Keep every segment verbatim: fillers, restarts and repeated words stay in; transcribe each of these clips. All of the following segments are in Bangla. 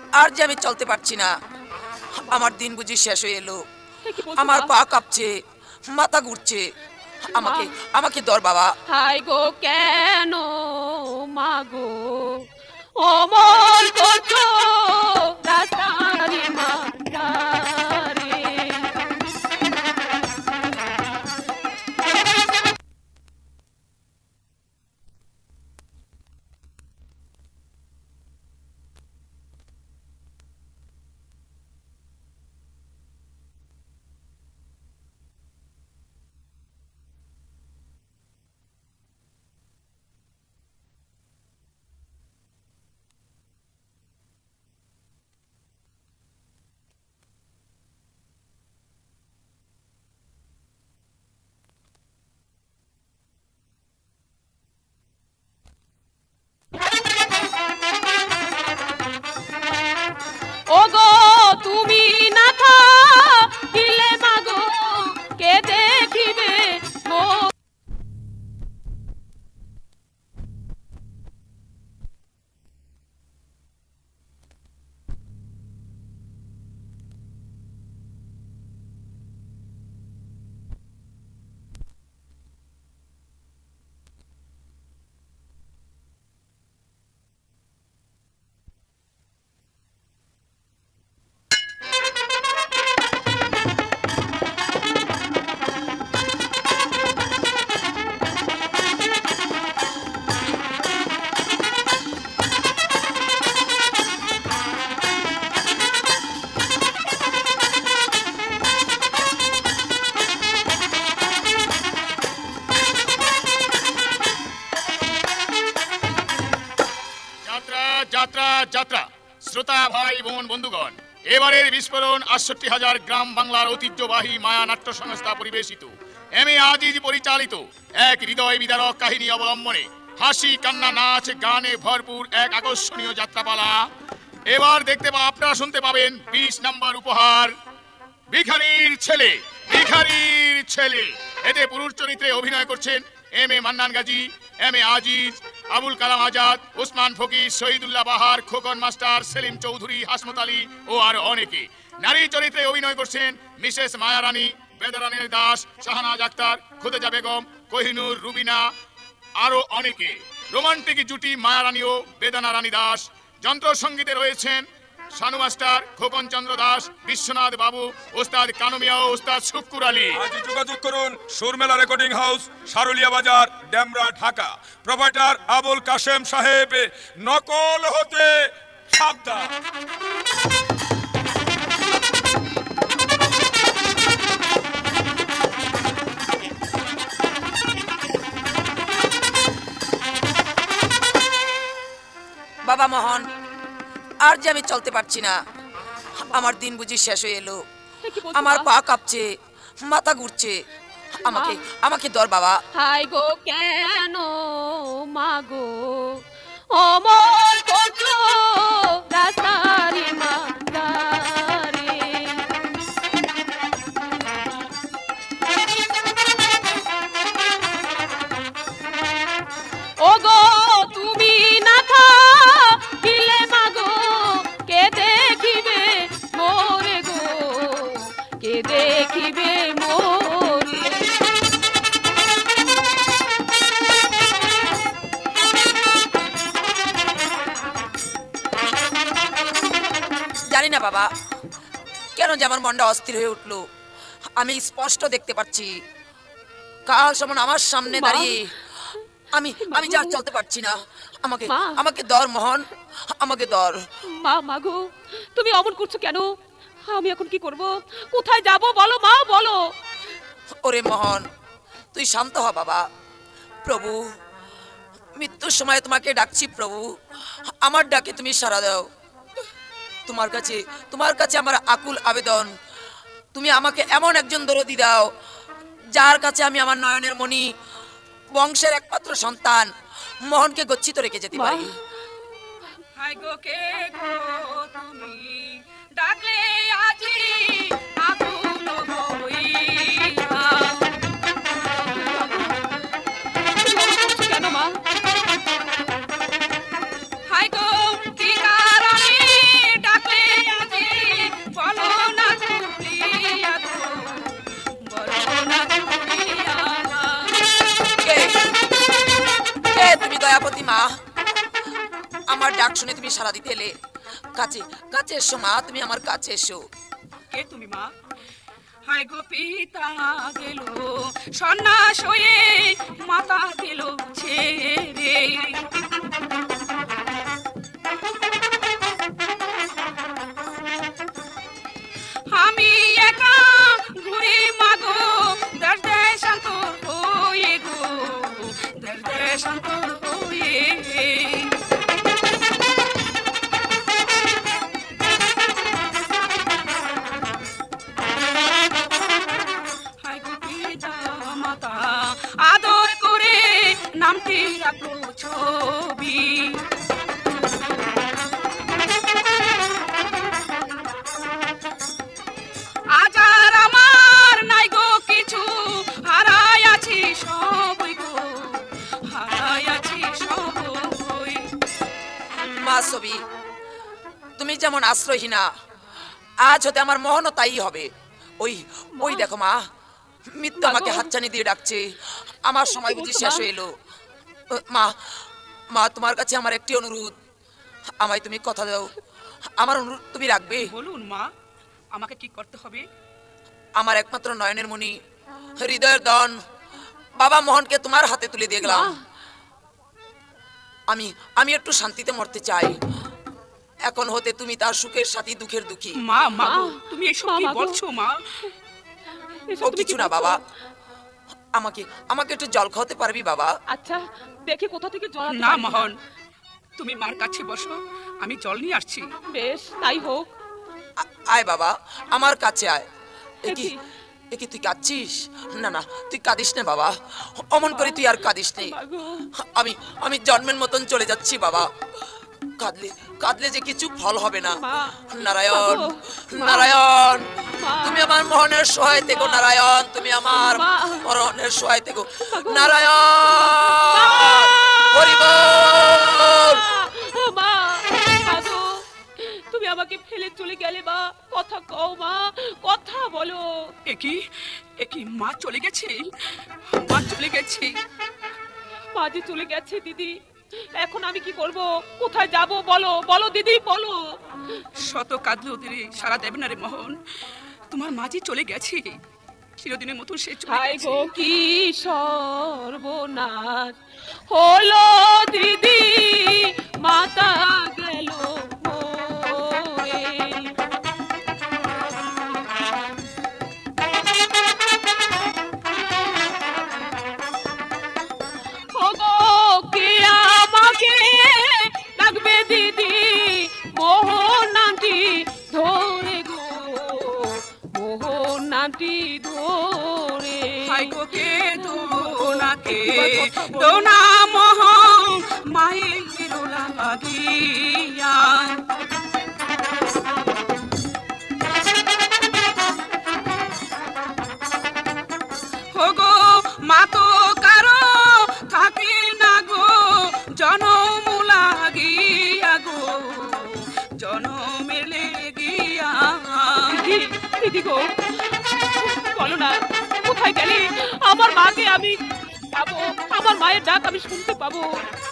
আর যে আমি চলতে পারছি না, আমার দিন বুঝি শেষ হয়ে এলো। আমার পা কাঁপছে, মাথা ঘুরছে, আমাকে আমাকে ধর বাবা। হাই গো কেন মা গো অমল করছো রাস্তারি মাঝারে। ওগো তুমি না থাকিলে মাগো কে দেখিবে গো। যাত্রা যাত্রা শ্রোতা ভাই বোন বন্ধুগণ, এবারের বিস্ফোরণ আটষট্টি হাজার গ্রাম বাংলার ঐতিহ্যবাহী মায়া নাট্য সংস্থা পরিবেশিত এম এ আজিজ পরিচালিত এক হৃদয় বিদারক কাহিনী অবলম্বনে হাসি কান্না নাচ গানে ভরপুর এক আকর্ষণীয় যাত্রাপালা। এবার দেখতে পা আপনারা শুনতে পাবেন বিশ নম্বর উপহার ভিখারির ছেলে। ভিখারির ছেলে এতে পুরুষ চরিত্রে অভিনয় করছেন M A Mannan Gazi, M A Aziz, Abul Kalam Azad, Osman Fakir, Shahidullah Bahar, Khokon master, Selim Chowdhury, Hasmat Ali ও আর অনেকে। নারী চরিত্রে অভিনয় করছেন মিসেস মায়া রানী, বেদারানী দাস, শাহনাজ আক্তার, খুদেজা বেগম, কোহিনুর, রুবিনা আরো অনেকে। রোমান্টিক জুটি মায়া রানী ও বেদানা রানী দাস। যন্ত্র সঙ্গীতে রয়েছেন শানু মাস্টার, খোকন চন্দ্র দাস, বিশ্বনাথ বাবু, ওস্তাদ কানুমিয়া ও ওস্তাদ শুক্কুর আলী। আজ যোগাযোগ করুন সুরমেলা রেকর্ডিং হাউস, সারুলিয়া বাজার, ডেমরা, ঢাকা। প্রোভাইডার আবুল কাশেম সাহেব। নকল হতে সাবধান। বাবা মোহন, আর যে আমি চলতে পারছি না, আমার দিন বুঝি শেষ হয়ে এলো। আমার পা কাঁপছে, মাথা ঘুরছে, আমাকে আমাকে ধর বাবা। হাই গো কেন মা গো অমল করছো রাস্তারি মাঝারে। ওগো তুমি না থাকিলে মাগো কে দেখিবে মোরে গো, কে দেখিবে মোরে। জানি না বাবা কেন যে আমার মনটা অস্থির হয়ে উঠলো। আমি স্পষ্ট দেখতে পাচ্ছি কাল সমান আমার সামনে দাঁড়িয়ে আমি আমি যা চলতে পারছি না। আমাকে আমাকে ধর মোহন, আমাকে ধর। মা মাগো তুমি অমন করছো কেন? আমি এখন কি করব? কোথায় যাব বলো মা, বলো। ওরে মোহন, তুই শান্ত হ বাবা। প্রভু, মৃত্যুর সময় তোমাকে ডাকছি প্রভু, আমার ডাকে তুমি সাড়া দাও। তোমার কাছে তোমার কাছে আমার আকুল আবেদন, তুমি আমাকে এমন একজন দরদি দাও যার কাছে আমি আমার নয়নের মণি, বংশের একমাত্র সন্তান মোহনকে গচ্ছিত রেখে যেতে পারি। হাই গো কে গো তুমি ডাকলে আজি আকুল হইয়া। কেন মা? হাই গো কি কারণে ডাক শুনে তুমি সারা দিতে এলে। কাছে কাছে এসো মা, তুমি আমার কাছে এসো। কে তুমি মা? হায় গো পিতা গেল সন্ন্যাস হয়ে, মাতা গেল ছেড়ে। আমি একা ঘুরে মাগো দেশ দেশান্তর হয়ে গো, দেশ দেশান্তর হয়ে। আদর করে নামটি রাখো ছবি। আজ আর আমার নাই গো কিছু, হারাই আছি সবই গো, হারাই আছি সবই। মা ছবি, তুমি যেমন আশ্রয়হীনা, আজ হতে আমার মোহনও তাই হবে। ওই ওই দেখো মা, মৃত্যু আমাকে হাতছানি দিয়ে ডাকছে। আমার সময় বুঝি শেষ হয়ে এলো। মা মা তোমার কাছে আমার একটি অনুরোধ, আমায় তুমি কথা দাও, আমার অনুরোধ তুমি রাখবে? বলুন মা, আমাকে কি করতে হবে? আমার একমাত্র নয়নের মণি, হৃদয়ের দন বাবা মোহনকে তোমার হাতে তুলে দিয়ে গেলাম। আমি আমি একটু শান্তিতে মরতে চাই। এখন হতে তুমি তার সুখের সাথী, দুঃখের দুঃখী। মা মা তুমি এসব কি বলছো মা? ও কিছু না বাবা, আমাকে আমাকে একটু জল খাওয়াতে পারবি বাবা? আচ্ছা দেখি কোথা থেকে জল। না মোহন, তুমি মার কাছে বসো, আমি জল নিয়ে আসছি। বেশ তাই হোক। আয় বাবা, আমার কাছে আয়। একি একি তুই কাঁদছিস? না না, তুই কাঁদিস না বাবা, অমন করে তুই আর কাঁদিস নে। আমি আমি জন্মের মতন চলে যাচ্ছি বাবা। কাঁদলে কাঁদলে যে কিছু ফল হবে না। নারায়ণ নারায়ণ, তুমি আমার মোহনের সহায় থেকো। নারায়ণ, তুমি আমার মরণের সহায় থেকো। নারায়ণ হরি বল। মা তুমি আমাকে ফেলে চলে গেলে মা, কথা কও মা, কথা বলো। একই একই মা চলে গেছে, মা চলে গেছে, মা যে চলে গেছে দিদি। এখন আমি কি করব, কোথায় যাব বলো, বলো দিদি বলো। শত কাঁদলেও দিদি সারা দেবে না রে মোহন, তোমার মা যে চলে গেছে, চিরদিনের মতো সে চলে গেছে। গো কি সর্বনাশ হলো দিদি, মাতা গেল দোনা মোহন মায়ের লাগিয়া। হোগো মা তো কারো থাকে না গো, জনম লাগিয়া গো, জনমের লেগিয়া। দিদি গো বলো না, কোথায় গেলে আমার মাকে আমি পাবো, আমার মায়ের ডাক আমি শুনতে পাবো।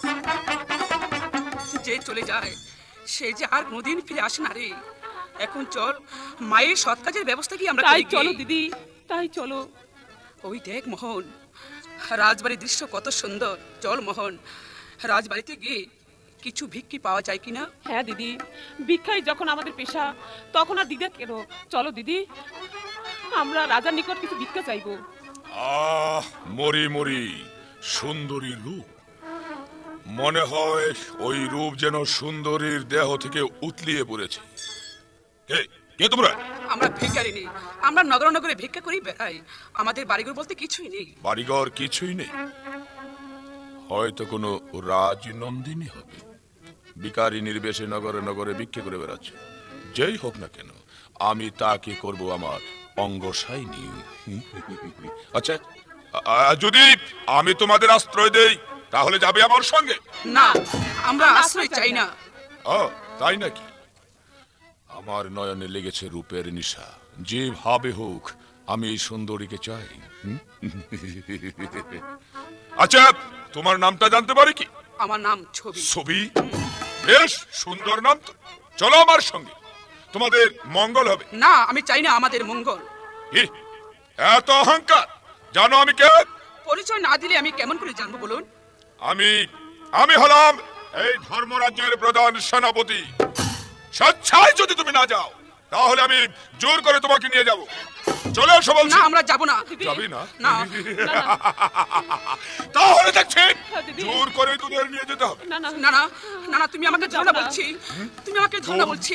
যে চলে যায় সে যে আর কোনদিন ফিরে আসে না রে। এখন চল মায়ের সৎ কাজের ব্যবস্থা কি আমরা তাই চলো দিদি, তাই চলো। ওই দেখ মোহন, রাজবাড়ির দৃশ্য কত সুন্দর। চল মোহন, রাজবাড়িতে গিয়ে কিছু ভিক্ষি পাওয়া যায় কিনা। হ্যাঁ দিদি, ভিক্ষাই যখন আমাদের পেশা, তখন আর দিদা কেন। চলো দিদি, আমরা রাজার নিকট কিছু ভিক্ষা চাইবো। আহ মরি মরি সুন্দরী রূপ, মনে হয় ওই রূপ যেন সুন্দরীর দেহ থেকে উতলিয়ে পড়েছে। কে তোমরা? আমরা ভিখারি নেই, আমরা নগর নগরে ভিক্ষা করি বেড়াই, আমাদের বাড়িঘর বলতে কিছুই নেই। বাড়িঘর কিছুই নেই? হয়তো কোনো রাজনন্দিনী হবে, ভিখারি নির্বেশে নগরে নগরে ভিক্ষা করে বেড়াচ্ছে। যেই হোক না কেন, আমি তাকে করব আমার অঙ্গসাইনী। আচ্ছা, যদি আমি তোমাদের আশ্রয় দেই তাহলে যাবে আমার সঙ্গে? না, আমরা আশ্রয় চাই না। ও তাই নাকি? আমার নয়নে লেগেছে রূপের নিশা, যেভাবে হোক আমি এই সুন্দরীকে চাই। আচ্ছা, তোমার নামটা জানতে পারি কি? আমার নাম ছবি। ছবি? বেশ সুন্দর নাম তো। চলো আমার সঙ্গে, তোমাদের মঙ্গল হবে। না, আমি চাই না আমাদের মঙ্গল। কি এত অহংকার? জানো আমি কে? পরিচয় না দিলে আমি কেমন করে জানবো বলুন? আমি আমি হলাম এই ধর্মরাজ্যের প্রধান সেনাপতি। স্বেচ্ছায় যদি তুমি না যাও তাহলে আমি জোর করে তোমাকে নিয়ে যাব। চলে এসো বলছি। না, আমরা যাব না। যাবি না? না। তাহলে দেখছি জোর করে তোদের নিয়ে যেতে হবে। না না না না না, তুমি আমাকে ধরো না বলছি। তুমি আমাকে ধরো না বলছি।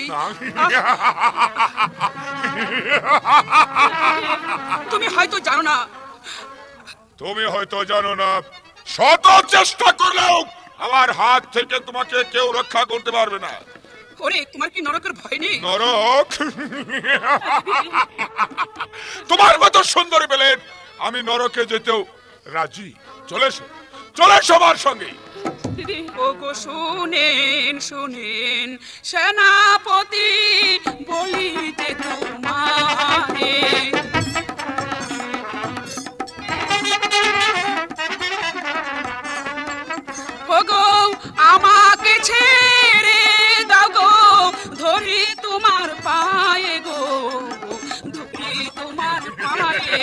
তুমি হয়তো জানো না। তুমি হয়তো জানো না, শত চেষ্টা করলেও আমার হাত থেকে তোমাকে কেউ রক্ষা করতে পারবে না। ওরে, তোমার কি নরকের ভয় নেই? নরক? তোমার মতো সুন্দরী পেলে আমি নরকে যেতেও রাজি। চলে এসো, চলে এসো আমার সঙ্গে। ও গো শুনেন শুনেন সেনাপতি, বলিতে তোমারে ও গো আমাকে ছেড়ে দাও গো, ধরি তোমার পায়ে গো, ধরি তোমার পায়ে।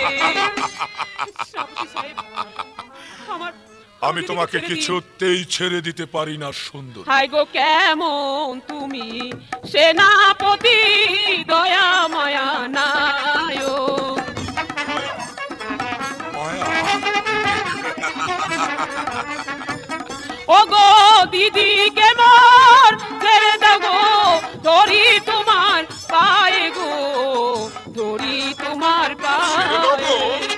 আমি তোমাকে কিছুতেই ছেড়ে দিতে পারি না সুন্দর। হাই গো কেমন তুমি সেনাপতি, দয়া মায়া নায়ো। ও গো দিদি কেমন ছেড়ে দাও গো, ধরি তোমার পায়ে গো, ধরি তোমার পায়ে।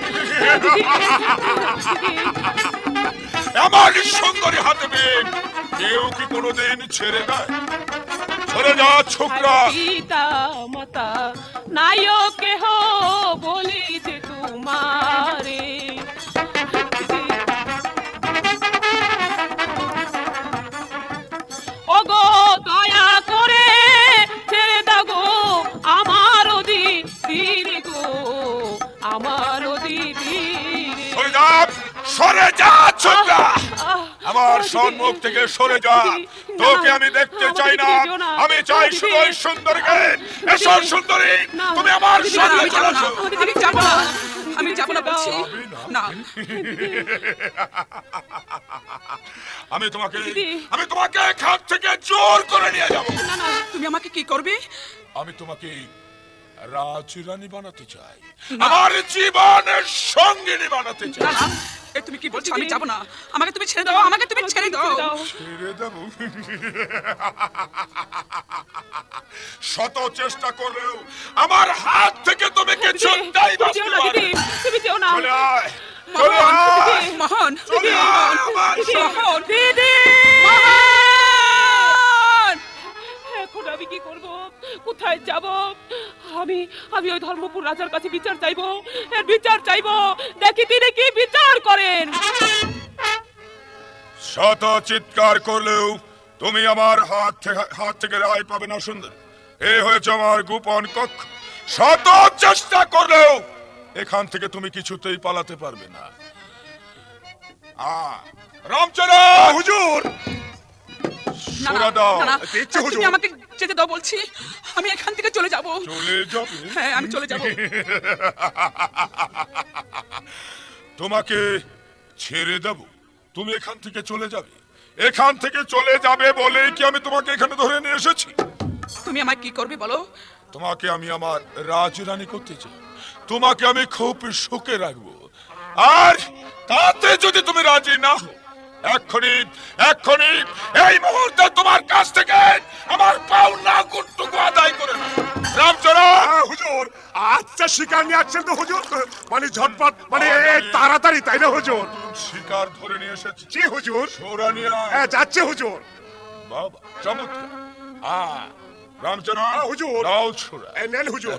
আমার সুন্দরী হাতে পেয়ে কেউ কি কোনোদিন ছেড়ে দেয়? ছেড়ে যা ছোকরা। পিতা মাতা নাইও কেহ, বলিতে তোমারে। ও গো দয়া করে ছেড়ে দাও গো, আমার দিদি গো, আমার দিদি। সরে যা, সরে যা ছোকরা, আমার সম্মুখ থেকে সরে যা। তোকে আমি দেখতে চাই না, আমি চাই শুধু ওই সুন্দরীকে। এসো সুন্দরী, তুমি আমার সঙ্গে আমি যাব চলে না, এসো। আমি যাব না, আমি যাব না বলছি। না, আমি তোমাকে আমি তোমাকে এখান থেকে জোর করে নিয়ে যাব। না না, তুমি আমাকে কি করবে? আমি তোমাকে রাজরানী বানাতে চাই, আমার জীবনের সঙ্গিনী বানাতে চাই। না না, এ তুমি কি বলছো? আমি যাব না, আমাকে তুমি ছেড়ে দাও, আমাকে তুমি ছেড়ে দাও। ছেড়ে দেব? শত চেষ্টা করলেও আমার হাত থেকে তুমি কিছুতেই বাঁচতে পারবে না। তুমি যেও না। চলে আয়, চলে আয়, মোহন, চলে আয় আমার সঙ্গে। মোহন, দিদি, মোহন! এখন আমি কি করব? কোথায় যাব? আমি আমি ওই ধর্মপুর রাজার কাছে বিচার চাইবো, এর বিচার চাইবো, দেখি তিনি কি বিচার করেন। শত চিৎকার করলেও তুমি আমার হাত থেকে হাত থেকে রেহাই পাবে না সুন্দর। এই হয়েছে আমার গোপন কক্ষ। শত চেষ্টা করলেও এখান থেকে তুমি কিছুতেই পালাতে পারবে না। আ রামচরণ হুজুর, না, না, সরে দাও। না, না, দেখছো হুজুর? তুমি আমাকে যেতে দাও বলছি, আমি এখান থেকে চলে যাব। চলে যাবে? হ্যাঁ, আমি চলে যাব। তোমাকে ছেড়ে দেব, তুমি এখান থেকে চলে যাবে। এখান থেকে চলে যাবে বলে কি আমি তোমাকে এখানে ধরে নিয়ে এসেছি? তুমি আমায় কি করবে বলো? তোমাকে আমি আমার রাজরানী করতে চাই, তোমাকে আমি খুব সুখে রাখবো। আর তাতে যদি তুমি রাজি না হও, এক্ষুনি এক্ষুনি এই মুহূর্তে তোমার কাছ থেকে আমার পাওনা গুটটুকু আদায় করে নাও। রামচরণ হুজুর, আচ্ছা শিকার নিয়ে আসছেন তো হুজুর? মানে ঝটপট, মানে তাড়াতাড়ি, তাই না হুজুর? শিকার ধরে নিয়ে এসেছি। জি হুজুর। সোরা নিয়ে আয়। হ্যাঁ, যাচ্ছে হুজুর। বাবা চমৎকার। আ রামচরণ হুজুর। দাও ছোড়া। এই নেন হুজুর।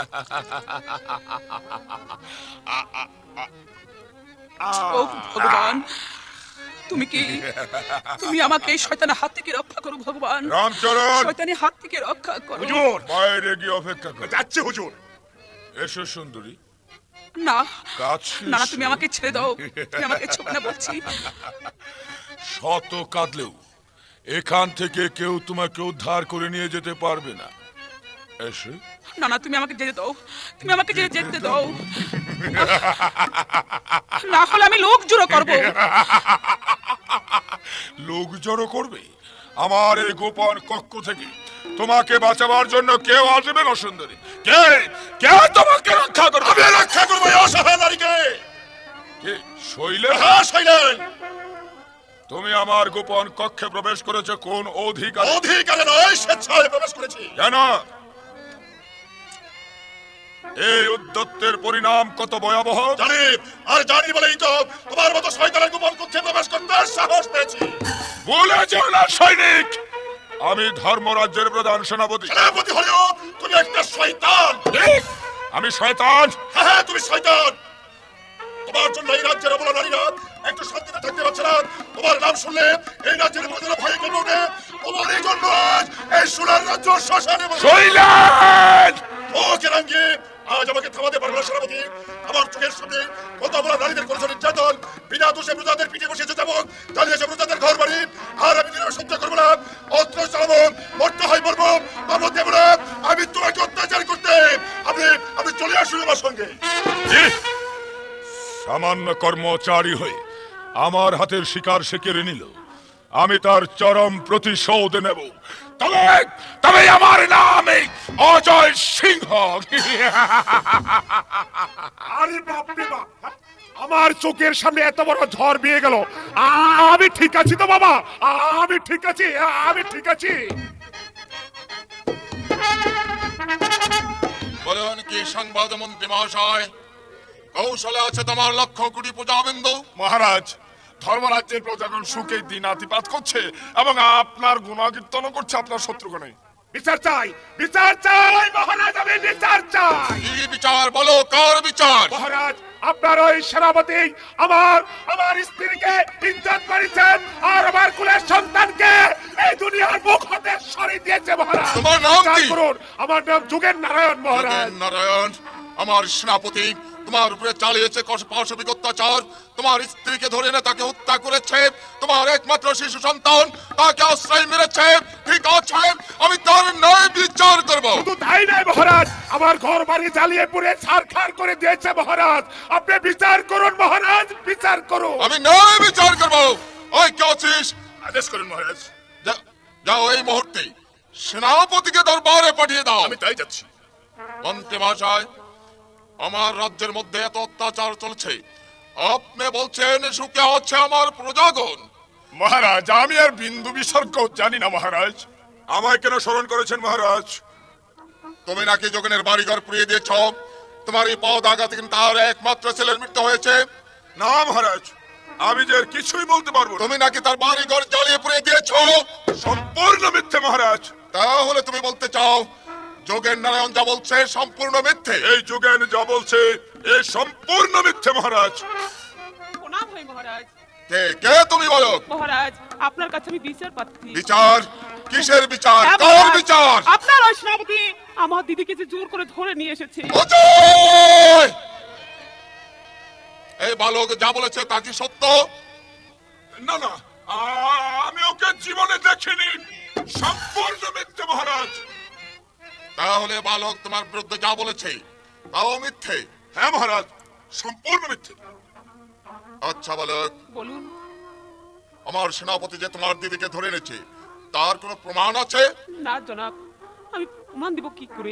ও ভগবান, তুমি কি তুমি আমাকে এই শয়তানের হাত থেকে রক্ষা করো ভগবান। রামচরণ শয়তানের হাত থেকে রক্ষা করো। হুজুর, বাইরে গিয়ে অপেক্ষা কর। যাচ্ছে হুজুর। এসো সুন্দরী, না কাছে না না, এসো। তুমি আমাকে ছেড়ে দাও, তুমি আমাকে ছোঁবে না বলছি। শত কাঁদলেও এখান থেকে কেউ তোমাকে উদ্ধার করে নিয়ে যেতে পারবে না। এসে না না, তুমি আমাকে যেতে দাও, তুমি আমাকে যেতে যেতে দাও, না হলে আমি লোক জড়ো করবো। লোক জড়ো করবে? আমার এই গোপন কক্ষ থেকে তোমাকে বাঁচাবার জন্য কেউ আসবে না সুন্দরী? কে কে তোমাকে রক্ষা করবে? আমি রক্ষা করবো এই অসহায় নারীকে। কে? শৈলেন? হ্যাঁ শৈলেন। তুমি আমার গোপন কক্ষে প্রবেশ করেছো কোন অধিকার? অধিকারে নয়, স্বেচ্ছায় প্রবেশ করেছি। কেন? এই উদ্যত্তের পরিণাম কত ভয়াবহ জানি, আর জানি বলেই তো তোমার মতো শয়তানের গোপন কক্ষে প্রবেশ করতে সাহস পেয়েছি। ভুলে যেও না সৈনিক, আমি ধর্মরাজ্যের প্রধান সেনাপতি। সেনাপতি হলেও তুমি একটা শয়তান। আমি শয়তান? হ্যাঁ হ্যাঁ, তুমি শয়তান। তোমার জন্য এই রাজ্যের অবলা নারীরা একটু শান্তিতে থাকতে পারছে না। তোমার নাম শুনলে এই রাজ্যের প্রজারা ভয়ে কেঁপে ওঠে। তোমার এই জন্য আজ এই সোনার রাজ্য শ্মশানে শৈলেন! ও কেরাঙ্গি, আজ আমাকে থামাতে পারবে না সেনাপতি। আমার চোখের সামনে কত বড় নারীদের করেছে নির্যাতন, বিনা দোষে প্রজাদের পিঠে বসেছে যেমন চালিয়েছে প্রজাদের ঘর বাড়ি, আর আমি দিনের সহ্য করবো না। অস্ত্র চালাবো, মরতে হয় মরবো, আমার দেব না। আমি তোমাকে অত্যাচার করতে আপনি আপনি চলে আসুন আমার সঙ্গে। সামান্য কর্মচারী হয়ে আমার হাতের শিকার সে কেড়ে নিল, আমি তার চরম প্রতিশোধ নেব। তবে তবে আমার নাম অজয় সিংহ। আরে বাপ রে বাপ, আমার চোখের সামনে এত বড় ঝড় বেয়ে গেল। আমি ঠিক আছি তো বাবা? আমি ঠিক আছি, আমি ঠিক আছি। বলুন কি সংবাদ মন্ত্রী মহাশয়? কৌশলে আছে তোমার লক্ষ কোটি প্রজাবিন্দু। মহারাজ, ধর্মরাজ্যের প্রজাগণ সুখে দিনাতিপাত করছে এবং আপনার গুণকীর্তন করছে আপনার শত্রুগণে। বিচার চাই, বিচার চাই মহারাজ, আমি বিচার চাই। কি বিচার বলো, কার বিচার? মহারাজ, আপনার ওই সেনাপতি আমার আমার স্ত্রীকে ইজ্জত করেছেন আর আমার কুলের সন্তানকে এই দুনিয়ার মুখ হতে সরিয়ে দিয়েছে মহারাজ। তোমার নাম কি? করুন, আমার নাম যোগেন নারায়ণ মহারাজ। নারায়ণ, আমার সেনাপতি তোমার উপরে চালিয়েছে পাশবিক অত্যাচার। তোমার স্ত্রীকে ধরে এনে তাকে হত্যা করেছে, তোমার একমাত্র শিশু সন্তান তাকে আশ্রয় মেরেছে। ঠিক আছে, আমি তার ন্যায় বিচার করব। শুধু তাই নয় মহারাজ, আমার ঘর বাড়ি জ্বালিয়ে পুড়ে ছারখার করে দিয়েছে মহারাজ। আপনি বিচার করুন মহারাজ, বিচার করুন। আমি ন্যায় বিচার করব। ওই কে আছিস? আদেশ করুন মহারাজ। যা- যাও এই মুহূর্তে সেনাপতিকে দরবারে পাঠিয়ে দাও। আমি তাই যাচ্ছি। মন্ত্রী মহাশয়, আমার রাজ্যের মধ্যে এত অত্যাচার চলছে, আপনি বলছেন সুখে হচ্ছে আমার প্রজাগণ। মহারাজ, আমি আর বিন্দু বিসর্গ জানি না মহারাজ। আমায় কেন স্মরণ করেছেন মহারাজ? তুমি নাকি যোগেনের বাড়িঘর পুড়িয়ে দিয়েছ। তোমার এই পদ আঘাতে কিন্তু তার একমাত্র ছেলের মৃত্যু হয়েছে। না মহারাজ, আমি যে আর কিছুই বলতে পারবো না। তুমি নাকি তার বাড়িঘর জ্বালিয়ে পুড়িয়ে দিয়েছ। সম্পূর্ণ মিথ্যে মহারাজ। তাহলে তুমি বলতে চাও যোগেন নারায়ণ যা বলছে সম্পূর্ণ মিথ্যে? এই যোগেন যা বলছে এ সম্পূর্ণ মিথ্যে মহারাজ। প্রণাম হয় মহারাজ। কে কে তুমি বলো? মহারাজ, আপনার কাছে আমি বিচার পাচ্ছি। বিচার? কিসের বিচার? হ্যাঁ, কার মহারাজ, বিচার? আপনার ওই সেনাপতি আমার দিদিকে যে জোর করে ধরে নিয়ে এসেছে। অজয়! এই বালক যা বলেছে তা কি সত্য? না না, আ- আমি ওকে জীবনে দেখিনি। সম্পূর্ণ মিথ্যে মহারাজ। তাহলে বালক তোমার বিরুদ্ধে যা বলেছে তাও মিথ্যে? হ্যাঁ মহারাজ, সম্পূর্ণ মিথ্যে। আচ্ছা বালক, বলুন। আমার সেনাপতি যে তোমার দিদিকে ধরে এনেছে তার কোনো প্রমাণ আছে? না জনাব, আমি প্রমাণ দিব কি করে?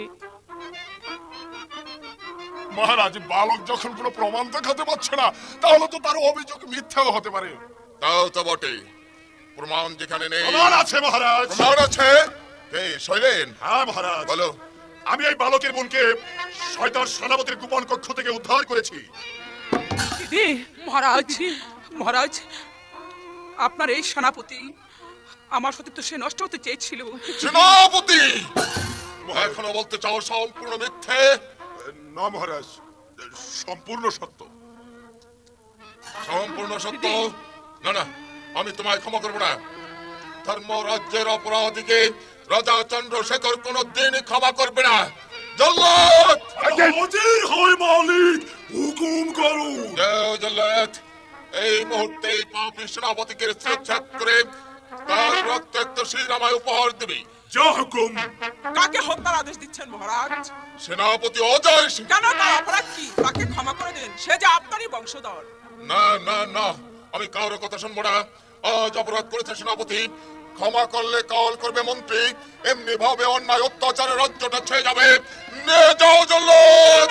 মহারাজ, বালক যখন কোনো প্রমাণ দেখাতে পারছে না তাহলে তো তার অভিযোগ মিথ্যাও হতে পারে। তাও তো বটে, প্রমাণ যেখানে নেই। প্রমাণ আছে মহারাজ। প্রমাণ আছে? কে শৈলেন? হ্যাঁ মহারাজ, বলো। আমি এই বালকের বোনকে শয়তান সেনাপতির গোপন কক্ষ থেকে উদ্ধার করেছি। দিদি, মহারাজ, মহারাজ, আপনার এই সেনাপতি আমার সতীত্ব সে নষ্ট হতে চেয়েছিল। সেনাপতি এখনো বলতে চাও সম্পূর্ণ মিথ্যে? না মহারাজ, সম্পূর্ণ সত্য। সম্পূর্ণ সত্য? না না, আমি তোমায় ক্ষমা করবো না। ধর্মরাজ্যের অপরাধীকে রাজা চন্দ্রশেখর কোনদিন ক্ষমা করবে না। জল্লাদ! হাজির হই মালিক, হুকুম করুন। জয় জল্লাদ! এই মুহূর্তে এই পাপী সেনাপতিকে ছেদ করে তার রক্তাক্ত শির আমায় উপহার দেবে। যা হুকুম। কাকে হত্যার আদেশ দিচ্ছেন মহারাজ? সেনাপতি অজয় সিং। কেন, তার অপরাধ কি? তাকে ক্ষমা করে দেন, সে যে আপনারই বংশধর। না না না, আমি কারোর কথা শুনবো না। আজ অপরাধ করেছে সেনাপতি, ক্ষমা করলে কাল করবে মন্ত্রী, এমনি ভাবে অন্যায় অত্যাচারে রাজ্যটা ছেয়ে যাবে। নে যাও জল্লাদ।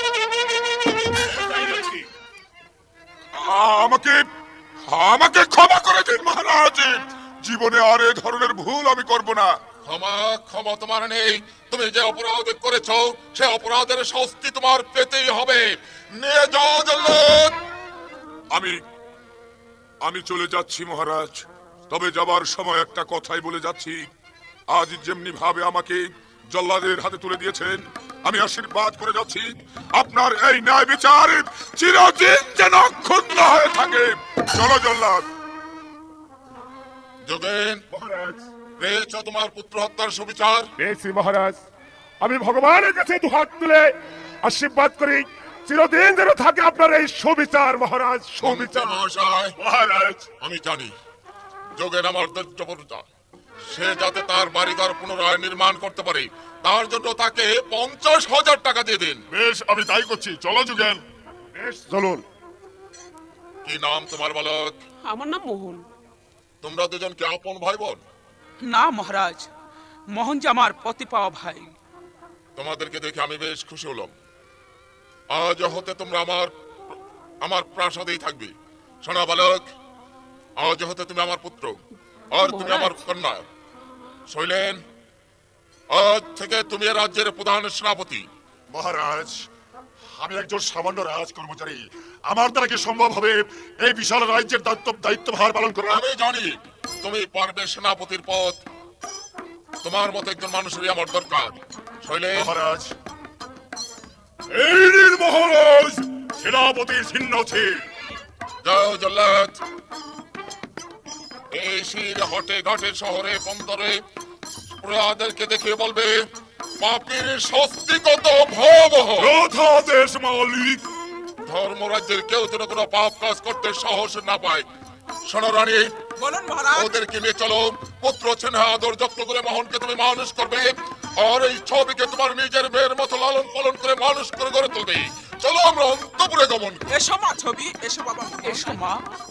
আমাকে আমাকে ক্ষমা করে দিন মহারাজ, জীবনে আর এ ধরনের ভুল আমি করব না। ক্ষমা ক্ষমা তোমার নেই। তুমি যে অপরাধ করেছ সে অপরাধের শাস্তি তোমার পেতেই হবে। নে যাও জল্লাদ। আমি আমি চলে যাচ্ছি মহারাজ, তবে যাবার সময় একটা কথাই বলে যাচ্ছি। আজ যেমনি ভাবে আমাকে জল্লাদের হাতে তুলে দিয়েছেন, আমি আশীর্বাদ করে যাচ্ছি আপনার এই ন্যায় বিচার চিরদিন যেন অক্ষুণ্ণ হয়ে থাকে। চলো জল্লাদ। যোগেন, মহারাজ পেয়েছ তোমার পুত্র হত্যার সুবিচার? পেয়েছি মহারাজ। আমি ভগবানের কাছে দুহাত তুলে আশীর্বাদ করি চিরদিন যেন থাকে আপনার এই সুবিচার মহারাজ, সুবিচার। মহাশয়, মহারাজ আমি জানি যোগেন আমার দৈত্যপরতা, সে যাতে তার বাড়িঘর পুনরায় নির্মাণ করতে পারে তার জন্য তাকে পঞ্চাশ হাজার টাকা দিয়ে দিন। বেশ, আমি তাই করছি। চলো যুগেন। বেশ চলুন। কি নাম তোমার বালক? আমার নাম মোহন। তোমরা দুজন কি আপন ভাই বোন? না মহারাজ, মোহন যে আমার পতি পাওয়া ভাই। তোমাদেরকে দেখে আমি বেশ খুশি হলাম। আজ হতে তোমরা আমার আমার প্রাসাদেই থাকবে। শোনা বালক, আজ হতে তুমি আমার পুত্র আর তুমি আমার কন্যা। শৈলেন, আজ থেকে তুমি এ রাজ্যের প্রধান সেনাপতি। মহারাজ, আমি একজন সামান্য রাজ কর্মচারী, আমার দ্বারা কি সম্ভব হবে এই বিশাল রাজ্যের দায়িত্ব দায়িত্বভার পালন করা? আমি জানি তুমি পারবে সেনাপতির পদ। তোমার মতো একজন মানুষেরই আমার দরকার। শৈলেন, মহারাজ, এই নিন মহারাজ সেনাপতির চিহ্ন আছে। যাও জল্লাদ, এই শির হটে ঘাটে শহরে বন্দরে প্রজাদেরকে দেখে বলবে পাপীর শাস্তি কত ভয়াবহ। যথাদেশ মালিক। ধর্মরাজ্যের কেউ যেন কোনো পাপ কাজ করতে সাহস না পায়। শোনো রানী, বলুন মহারাজ। ওদেরকে নিয়ে চলো। পুত্র স্নেহ আদর যত্ন করে মোহনকে তুমি মানুষ করবে, আর এই ছবিকে তোমার নিজের মেয়ের মতো লালন পালন করে মানুষ করে গড়ে তুলবে। চলো আমরা অন্তপুরে গমন করি। এসো মা ছবি, এসো বাবা, এসো মা।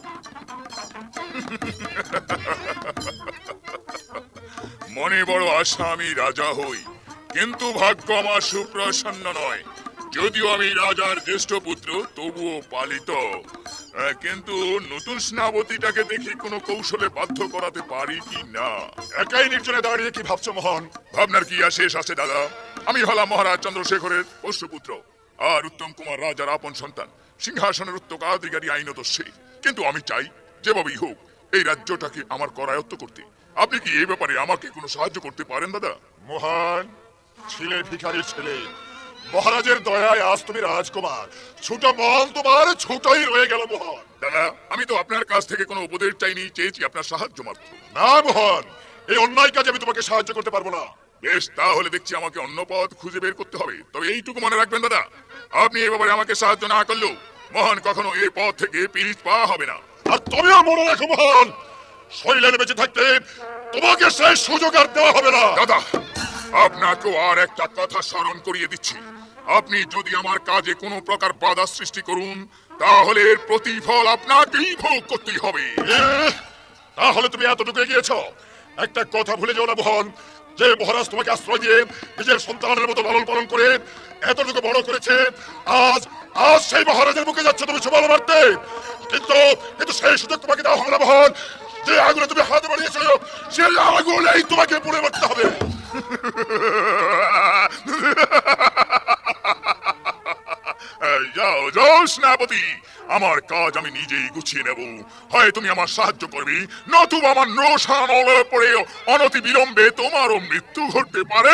মনে বড় আশা আমি রাজা হই, কিন্তু ভাগ্য আমার সুপ্রসন্ন নয়। যদিও আমি রাজার জ্যেষ্ঠ পুত্র, তবুও পালিত। আহ, কিন্তু নতুন সেনাপতিটাকে দেখি কোনো কৌশলে বাধ্য করাতে পারি কি না। একাই নির্জনে দাঁড়িয়ে কি ভাবছো মোহন? ভাবনার কি আর শেষ আছে দাদা? আমি হলাম মহারাজ চন্দ্রশেখরের পোষ্যপুত্র আর উত্তম কুমার রাজার আপন সন্তান, সিংহাসনের উত্তরাধিকারী আইনত সে। কিন্তু আমি চাই যেভাবেই হোক এই রাজ্যটাকে আমার করায়ত্ত করতে। আপনি কি এই ব্যাপারে আমাকে কোনো সাহায্য করতে পারেন দাদা? মহান ছেলে, ভিখারির ছেলে, মহারাজের দয়ায় আজ তুমি রাজকুমার। ছোট মন তোমার ছোটই রয়ে গেল মোহন। দাদা, আমি তো আপনার কাছ থেকে কোনো উপদেশ চাইনি, চেয়েছি আপনার সাহায্য মাত্র। না মোহন, এই অন্যায় কাজে আমি তোমাকে সাহায্য করতে পারবো না। বেশ, তাহলে দেখছি আমাকে অন্য পথ খুঁজে বের করতে হবে। তবে এইটুকু মনে রাখবেন দাদা, আপনি এই ব্যাপারে আমাকে সাহায্য না করলেও মোহন কখনো এই পথ থেকে পিরিচ পাওয়া হবে না। আর তুমিও মনে রাখো মোহন, শৈলেন বেঁচে থাকতে তোমাকে সেই সুযোগ আর দেওয়া হবে না। দাদা, আপনাকেও আর একটা কথা স্মরণ করিয়ে দিচ্ছি, আপনি যদি আমার কাজে কোনো প্রকার বাধা সৃষ্টি করুন তাহলে এর প্রতিফল আপনাকেই ভোগ করতেই হবে। তাহলে তুমি এতটুকু এগিয়েছ, একটা কথা ভুলে যাও না মোহন, যে মহারাজ তোমাকে আশ্রয় দিয়ে নিজের সন্তানের মতো লালন পালন করে এতটুকু বড় করেছে, আজ আজ সেই মহারাজের মুখে যাচ্ছে তুমি সবাল মারতে। কিন্তু কিন্তু সেই সুযোগ তোমাকে দেওয়া হবে না মোহন। যে আগুনে তুমি হাতে বাড়িয়েছ সেই আগুনেই তোমাকে পুড়ে মারতে হবে। যাও যাও সেনাপতি, আমার কাজ আমি নিজেই গুছিয়ে নেব। হয় তুমি আমার সাহায্য করবি, নতুবা আমার নৌশান অলয়ে পড়ে অনতি বিলম্বে তোমারও মৃত্যু ঘটতে পারে।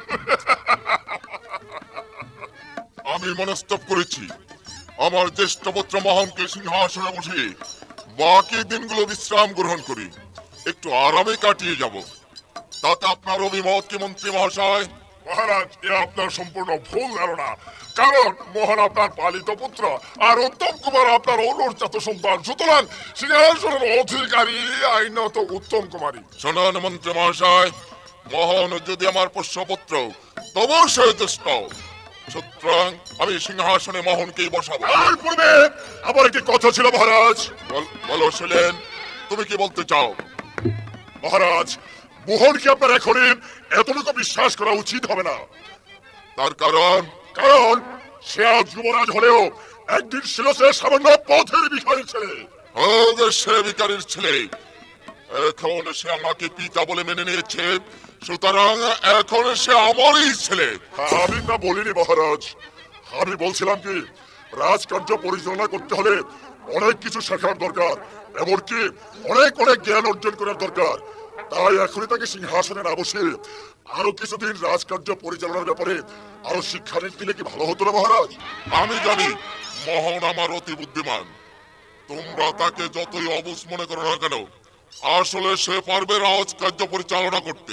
আমি মনস্তব করেছি আমার জ্যেষ্ঠ পুত্র মোহনকে সিংহাসনে বসে বাকি দিনগুলো বিশ্রাম গ্রহণ করি, একটু আরামে কাটিয়ে যাব। তাতে আপনার অভিমত কি মন্ত্রী মহাশয়? মহারাজ, এ আপনার সম্পূর্ণ ভুল ধারণা। কারণ মোহন আপনার পালিত পুত্র আর উত্তম কুমার আপনার অনুর্জাত সন্তান, সুতরাং সিংহাসনের অধিকারী আইনত উত্তম কুমারী। শোনান মন্ত্রী মহাশয়, মোহন যদি আমার পোষ্যপুত্র তবু সে দুষ্ট, সুতরাং আমি সিংহাসনে মোহনকেই বসাবো। তার পূর্বে আমার একটি কথা ছিল মহারাজ। বল- বলো ছিলেন, তুমি কি বলতে চাও? মহারাজ, মোহনকে আপনার এখনই এতটুকু বিশ্বাস করা উচিত হবে না। তার কারণ কারণ সে আজ যুবরাজ হলেও একদিন ছিল সে সামান্য পথের ভিখারির ছেলে। আমাদের সে ভিখারির ছেলে, এখন সে আমাকে পিতা বলে মেনে নিয়েছে, সুতরাং এখন সে আমারই ছেলে। আমি তা বলিনি মহারাজ, আমি বলছিলাম কি রাজকার্য পরিচালনা করতে হলে অনেক কিছু শেখার দরকার, এমনকি অনেক অনেক জ্ঞান অর্জন করার দরকার। তাই এখনই তাকে সিংহাসনে না বসে আরো কিছুদিন রাজকার্য পরিচালনার ব্যাপারে আরো শিক্ষা দিলে কি ভালো হতো না মহারাজ? আমি জানি মোহন আমার অতি বুদ্ধিমান, তোমরা তাকে যতই অবুঝ মনে করো না কেন, আসলে সে পারবে রাজকার্য পরিচালনা করতে।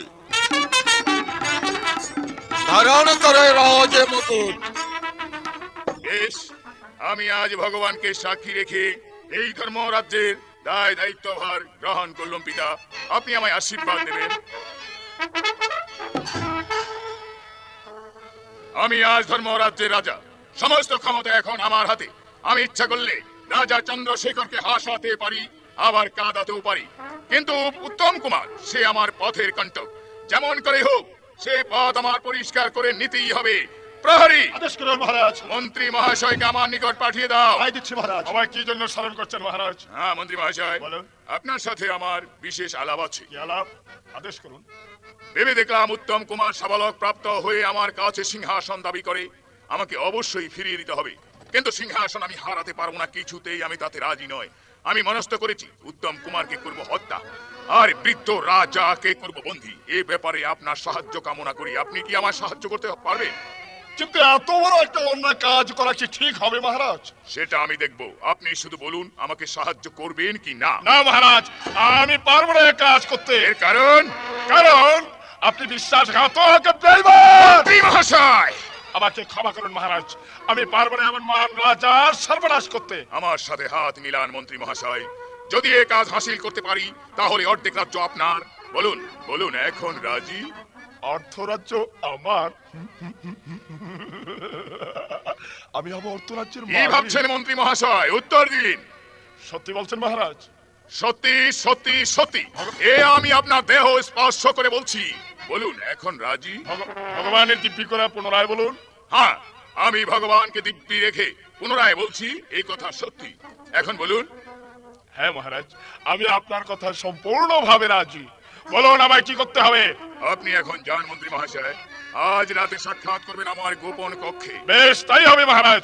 ধারণ করে রাজে মুকুট। বেশ, আমি আজ ভগবানকে সাক্ষী রেখে এই ধর্মরাজ্যের দায় দায়িত্বভার গ্রহণ করলাম। পিতা, আপনি আমায় আশীর্বাদ দেবেন। আমি আজ ধর্মরাজ্যের রাজা, সমস্ত ক্ষমতা এখন আমার হাতে। আমি ইচ্ছা করলে রাজা চন্দ্রশেখরকে হাসাতে পারি, আবার কাঁদাতেও পারি। কিন্তু উত্তম কুমার সে আমার পথের কণ্টক, যেমন করে হোক সে পথ আমার পরিষ্কার করে নিতেই হবে। প্রহরী, আদেশ করুন মহারাজ। মন্ত্রী মহাশয়কে আমার নিকট পাঠিয়ে দাও। আই দিচ্ছি মহারাজ। আমায় কি জন্য স্মরণ করছেন মহারাজ? হ্যাঁ মন্ত্রী মহাশয়, বলুন। আপনার সাথে আমার বিশেষ আলাপ আছে। কি আলাপ? আদেশ করুন। ভেবে দেখলাম উত্তম কুমার সাবালক প্রাপ্ত হয়ে আমার কাছে সিংহাসন দাবি করে, আমাকে অবশ্যই ফিরিয়ে দিতে হবে। কিন্তু সিংহাসন আমি হারাতে পারবো না, কিছুতেই আমি তাতে রাজি নয়। আমি মনস্থ করেছি উত্তম কুমারকে করব হত্যা, আর বৃদ্ধ রাজাকে করব বন্দী। এই ব্যাপারে আপনার সাহায্য কামনা করি। আপনি কি আমার সাহায্য করতে পারবেন? কিন্তু এত বড় একটা অন্যায় কাজ করা কি ঠিক হবে মহারাজ? সেটা আমি দেখব। আপনি শুধু বলুন আমাকে সাহায্য করবেন কি না। না মহারাজ, আমি পারবো না এই কাজ করতে। এর কারণ? কারণ আপনি বিশ্বাসঘাতক বেঈমান। মন্ত্রী মহাশয়, আমাকে ক্ষমা করুন মহারাজ, আমি পারবো না এমন মহান রাজার সর্বনাশ করতে। আমার সাথে হাত মিলান মন্ত্রী মহাশয়। যদি এ কাজ হাসিল করতে পারি তাহলে অর্ধেক রাজ্য আপনার। বলুন বলুন, এখন রাজি? অর্থরাজ্য আমার? আমি হব অর্থরাজ্যের কি মালিক? ভাবছেন মন্ত্রী মহাশয়? উত্তর দিন। সত্যি বলছেন মহারাজ? সত্যি সত্যি সত্যি, এ আমি আপনার দেহ স্পর্শ করে বলছি। বলুন এখন রাজি? ভগ- ভগবানের দিব্যি করে পুনরায় বলুন। হ্যাঁ, আমি ভগবানকে দিব্যি রেখে পুনরায় বলছি এই কথা সত্যি। এখন বলুন। হ্যাঁ মহারাজ, আমি আপনার কথা সম্পূর্ণভাবে রাজি। বলুন আমায় কি করতে হবে? আপনি এখন যান মন্ত্রী মহাশয়, আজ রাতে সাক্ষাৎ করবেন আমার গোপন কক্ষে। বেশ, তাই হবে মহারাজ।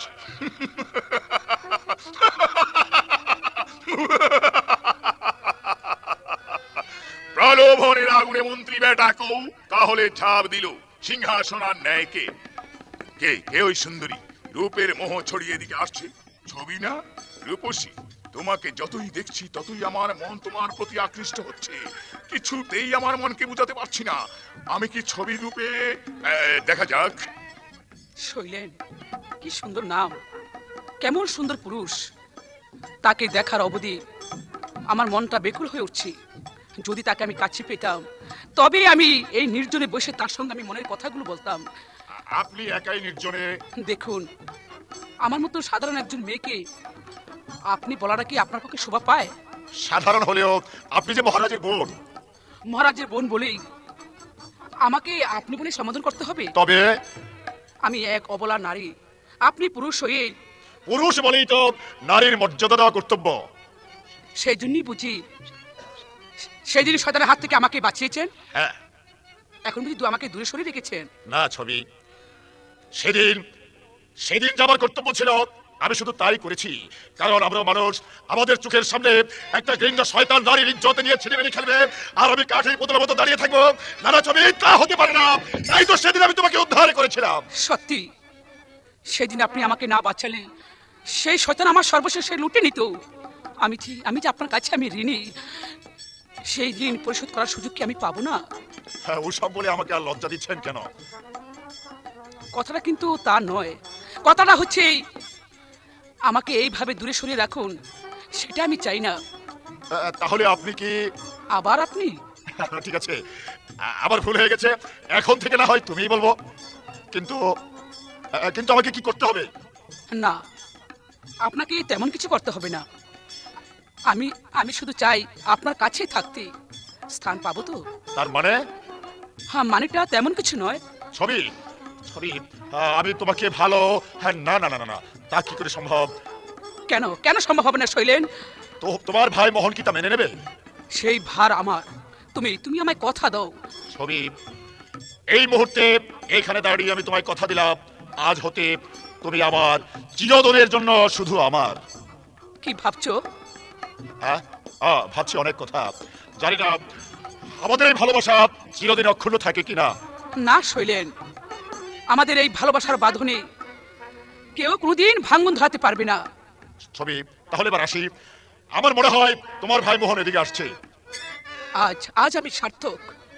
প্রলোভনের আগুনে মন্ত্রী বেটা কৌ তাহলে ঝাঁপ দিল সিংহাসন আর ন্যায় কে? কে কে ওই সুন্দরী রূপের মোহ ছড়িয়ে এদিকে আসছে? ছবি না রূপসী? তোমাকে যতই দেখছি ততই আমার মন তোমার প্রতি আকৃষ্ট হচ্ছে। কিছুতেই আমার মনকে বুঝাতে পারছি না আমি কি ছবি রূপে। আহ, দেখা যাক। শৈলেন, কি সুন্দর নাম, কেমন সুন্দর পুরুষ। তাকে দেখার অবধি আমার মনটা বেকুল হয়ে উঠছে। যদি তাকে আমি কাছে পেতাম তবে আমি এই নির্জনে বসে তার সঙ্গে আমি মনের কথাগুলো বলতাম। আপনি একাই নির্জনে? দেখুন, আমার মতো সাধারণ একজন মেয়েকে আপনি বলাটা কি আপনার পক্ষে শোভা পায়? সাধারণ হলেও আপনি যে মহারাজের বোন। মহারাজের বোন বলেই আমাকে আপনি বলে সম্বোধন করতে হবে? তবে আমি এক অবলা নারী, আপনি পুরুষ হয়ে। পুরুষ বলেই তো নারীর মর্যাদা দেওয়া কর্তব্য। সেই জন্যই বুঝি সেই দিন শয়তানের হাত থেকে আমাকে বাঁচিয়েছেন। হ্যাঁ। এখন বুঝি আমাকে দূরে সরিয়ে রেখেছেন। না ছবি, সেদিন সেদিন যাবার কর্তব্য ছিল, আমি শুধু তাই করেছি। কারণ আমরা মানুষ, আমাদের চোখের সামনে একটা ঘৃণ্য শয়তান নারীর ইজ্জত নিয়ে ছিনিমিনি খেলবে, আর আমি কাঠের পুতুলের মতো দাঁড়িয়ে থাকবো। না না ছবি, তা হতে পারে না। তাই তো সেদিন আমি তোমাকে উদ্ধার করেছিলাম। সত্যি, সেদিন আপনি আমাকে না বাঁচালে সেই শয়তান আমার সর্বশেষ লুটে নিত। আমি যে আমি যে আপনার কাছে আমি ঋণী, সেই ঋণ পরিশোধ করার সুযোগ কি আমি পাবো না? হ্যাঁ, ওসব বলে আমাকে আর লজ্জা দিচ্ছেন কেন? কথাটা কিন্তু তা নয়, কথাটা হচ্ছে আমাকে এইভাবে দূরে সরিয়ে রাখুন, সেটা আমি চাই না। আহ, তাহলে আপনি কি আবার আপনি? ঠিক আছে, আ- আবার ভুল হয়ে গেছে, এখন থেকে না হয় তুমিই বলবো। কিন্তু আহ, কিন্তু আমাকে কি করতে হবে? না, আপনাকে তেমন কিছু করতে হবে না। আমি আমি শুধু চাই আপনার কাছেই থাকতে। স্থান পাবো তো? তার মানে হ্যাঁ, মানেটা তেমন কিছু নয়। ছবি ছবি আহ, আমি তোমাকে ভালো, হ্যাঁ, না না না না না, তা কি করে সম্ভব? কেন কেন সম্ভব হবে না শৈলেন? তো তোমার ভাই মোহন কি তা মেনে নেবে? সেই ভার আমার। তুমি তুমি আমায় কথা দাও। ছবি, এই মুহূর্তে এখানে দাঁড়িয়ে আমি তোমায় কথা দিলাম, আজ হতে তুমি আমার চিরদিনের জন্য শুধু আমার। কি ভাবছো? হ্যাঁ, আহ, ভাবছি অনেক কথা, জানি না আমাদের এই ভালোবাসা চিরদিন অক্ষুণ্ণ থাকে কিনা। না শৈলেন, আমাদের এই ভালোবাসার বাঁধনে কেউ কোনোদিন ভাঙন ধরাতে পারবে না। ছবি, তাহলে এবার আসি। আমার মনে হয় তোমার ভাই মোহন এদিকে আসছে। আজ আজ আমি সার্থক।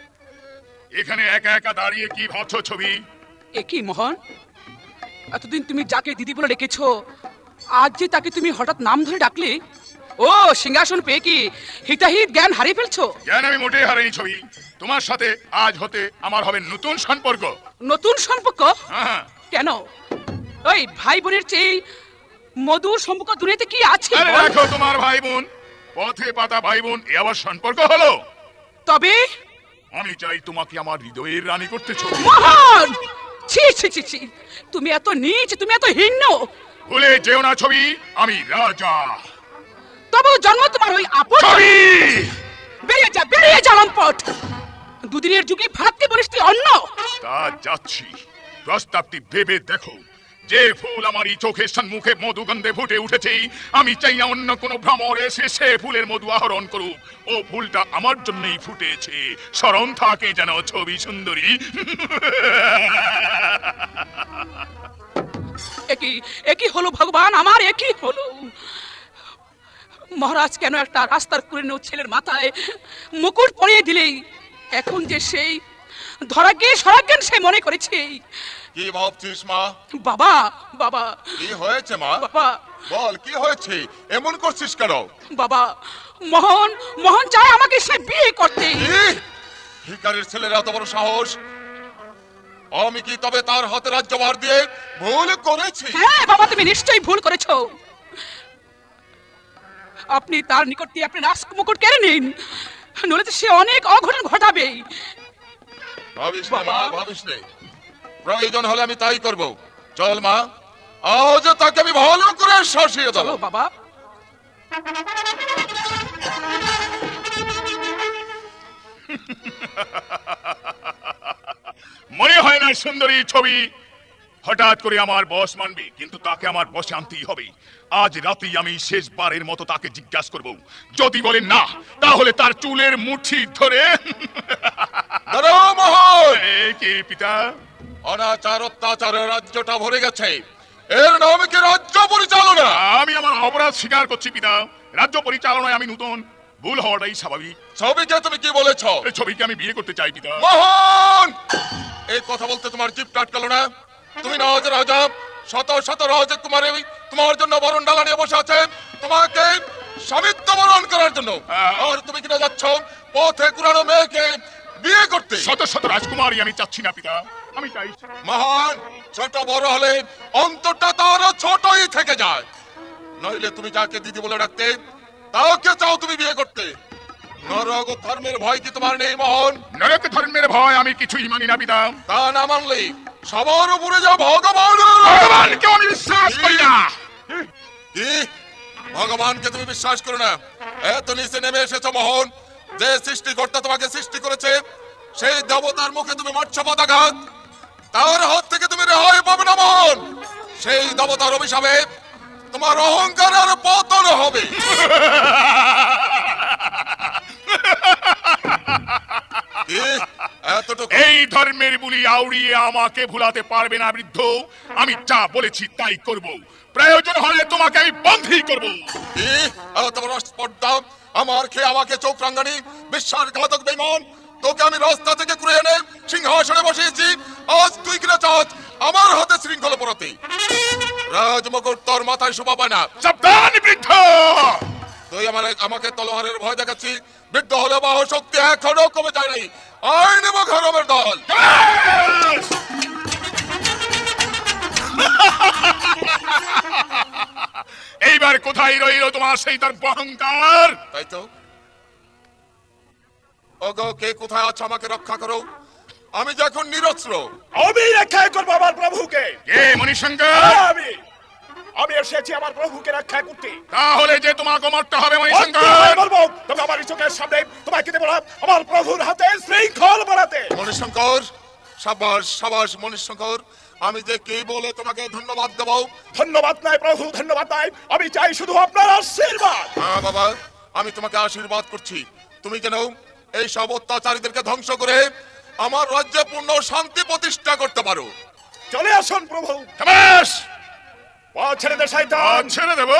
এখানে একা একা দাঁড়িয়ে কি ভাবছো ছবি? একই মোহন, এতদিন তুমি যাকে দিদি বলে ডেকেছো, আজ যে তাকে তুমি হঠাৎ নাম ধরে ডাকলে, ও সিংহাসন পেয়ে কি হিতাহিত জ্ঞান হারিয়ে ফেলছো? জ্ঞান আমি মোটেই হারাইনি ছবি। তোমার সাথে আজ হতে আমার হবে নতুন সম্পর্ক। নতুন সম্পর্ক? হ্যাঁ, কেন? ওই ভাই বোনের চেয়ে মধুর সম্পর্ক দুনিয়াতে কি আছে? আরে বল। রাখো তোমার ভাই বোন, পথে পাতা ভাই বোন, এ আবার সম্পর্ক হলো? তবে আমি চাই তোমাকে আমার হৃদয়ের রানী করতে ছবি। মোহন, ছি ছি ছি ছি, তুমি এত নীচ, তুমি এত হীন। ভুলে যেও না ছবি, আমি রাজা। তবে জন্ম তোমার ওই আপন। ছবি, বেরিয়ে যা, বেরিয়ে যা লম্পট। দুদিনের যুগে ভাবতে বলিস তুই অন্য। তা যাচ্ছি, প্রস্তাবটি ভেবে দেখো। যে ফুল আমার এই চোখের সম্মুখে মধুগন্ধে ফুটে উঠেছে, আমি চাই না অন্য কোনো ভ্রমর এসে সে ফুলের মধু আহরণ করুক। ও ফুলটা আমার জন্যই ফুটেছে, স্মরণ থাকে যেন ছবি সুন্দরী। একই একই হলো ভগবান, আমার একই হলো। মহারাজ কেন একটা রাস্তার কুড়িনো ছেলের মাথায় মুকুট পরিয়ে দিলেই এখন যে সেই ধরাকে সরাজ্ঞান সে মনে করেছে। কি ভাবছিস মা? বাবা বাবা কি হয়েছে মা? বাবা বল কি হয়েছে, এমন করছিস কেন? বাবা, মোহন মোহন চায় আমাকে সে বিয়ে করতে। ভিখারির ছেলের এত বড় সাহস! আমি কি তবে তার হাতে রাজ্যভার দিয়ে ভুল করেছি? হ্যাঁ বাবা, তুমি নিশ্চয়ই ভুল করেছো। আপনি তার নিকট দিয়ে আপনি রাজ মুকুট কেড়ে নিন, নইলে তো সে অনেক অঘটন ঘটাবে। ভাবিস না মা, ভাবিস নে। প্রয়োজন হলে আমি তাই করব। চল মা, আজ তাকে আমি ভালো করে শাসিয়ে দেব। চলো বাবা। মনে হয় না সুন্দরী ছবি হঠাৎ করে আমার বস মানবে, কিন্তু তাকে আমার বসে আনতেই হবে। আজ রাতেই আমি শেষবারের মতো তাকে জিজ্ঞাসা করব। যদি বলে না, তাহলে তার চুলের মুঠি ধরে মোহন, কি পিতা? অনাচার অত্যাচারের রাজ্যটা ভরে গেছে, এর নাম কি রাজ্য পরিচালনা? আমি আমার অপরাধ স্বীকার করছি পিতা। রাজ্য পরিচালনায় আমি নতুন, ভুল হওয়াটাই স্বাভাবিক। ছবিকে তুমি কি বলেছ? এই ছবিকে আমি বিয়ে করতে চাই পিতা। মোহন, এই কথা বলতে তোমার জিভ আটকালো না? তুমি না আজ রাজা, শত শত রাজকুমার তোমার জন্য বরণ ডালা নিয়ে বসে আছে তোমাকে স্বামিত্ব বরণ করার জন্য। আর তুমি কিনা যাচ্ছ পথে কুড়ানো মেয়েকে বিয়ে করতে? শত শত রাজকুমারী আমি চাচ্ছি না পিতা, আমি চাই মহান ছোট বড় হলে অন্তরটা তারও ছোটই থেকে যায়। নইলে তুমি যাকে দিদি বলে ডাকতে, তাকে চাও তুমি বিয়ে করতে। নরক ধর্মের ভয় কি তোমার নেই মোহন? নরক ধর্মের ভয় আমি কিছুই মানি না পিতা। তা না মানলে সবার উপরে যা ভগবান, ভগবানকে আমি বিশ্বাস করি না। কি ভগবানকে তুমি বিশ্বাস করো না? এত নিচে নেমে এসেছো মোহন। যে সৃষ্টিকর্তা তোমাকে সৃষ্টি করেছে, সেই দেবতার মুখে তুমি মারছো পদাঘাত। তার হাত থেকে তুমি রেহাই পাবে না মোহন। সেই দেবতার অভিশাপে তোমার অহংকার আর পতন হবে। এই ধর্মের বুলি আউড়িয়ে আমাকে ভুলাতে পারবে না বৃদ্ধ। আমি যা বলেছি তাই করব, প্রয়োজন হলে তোমাকে আমি বন্ধই করব। আমার খেয়ে আমাকে চোখ রাঙ্গানি বিশ্বাসঘাতক বেঈমান, তোকে আমি রাস্তা থেকে ঘুরে এনে সিংহাসনে বসিয়েছি। আজ তুই কিনা চাও বাড়াতে। রাজমকুট তোর মাথায় শোভা পায় না। সাবধান বৃদ্ধ! তুই আমার আমাকে তলোয়ারের ভয় দেখাচ্ছি। বৃদ্ধ হলে বাহ শক্তি এখনো কমে যায় নাই। আয় নেব ঘরমের দল। এইবার কোথায় রইল তোমার সেই তার অহংকার? তাই তো। ওগো, কে কোথায় আছো? আমাকে রক্ষা করো। আমি যখন নিরস্ত্র। আমি রক্ষা করবো আমার প্রভুকে। কে মণিশঙ্কর? আমি আমি এসেছি আমার প্রভুকে রক্ষা করতে। তাহলে যে তোমাকে মরতে হবে মণিশঙ্কর। বলবো তবে আমার চোখের সামনে তোমাকে দেব না আমার প্রভুর হাতে শৃঙ্খল বানাতে। মণিশঙ্কর, সাবাস সাবাস মণিশঙ্কর। আমি যে কে বলে তোমাকে ধন্যবাদ দেব? ধন্যবাদ নাই প্রভু, ধন্যবাদ নাই। আমি চাই শুধু আপনার আশীর্বাদ। হ্যাঁ বাবা, আমি তোমাকে আশীর্বাদ করছি। তুমি যেন এই সব অত্যাচারীদেরকে ধ্বংস করে আমার রাজ্যে পূর্ণ শান্তি প্রতিষ্ঠা করতে পারো। চলে আসুন প্রভু। শাবাশ! পা ছেড়ে দে শয়তান। ছেড়ে দেব?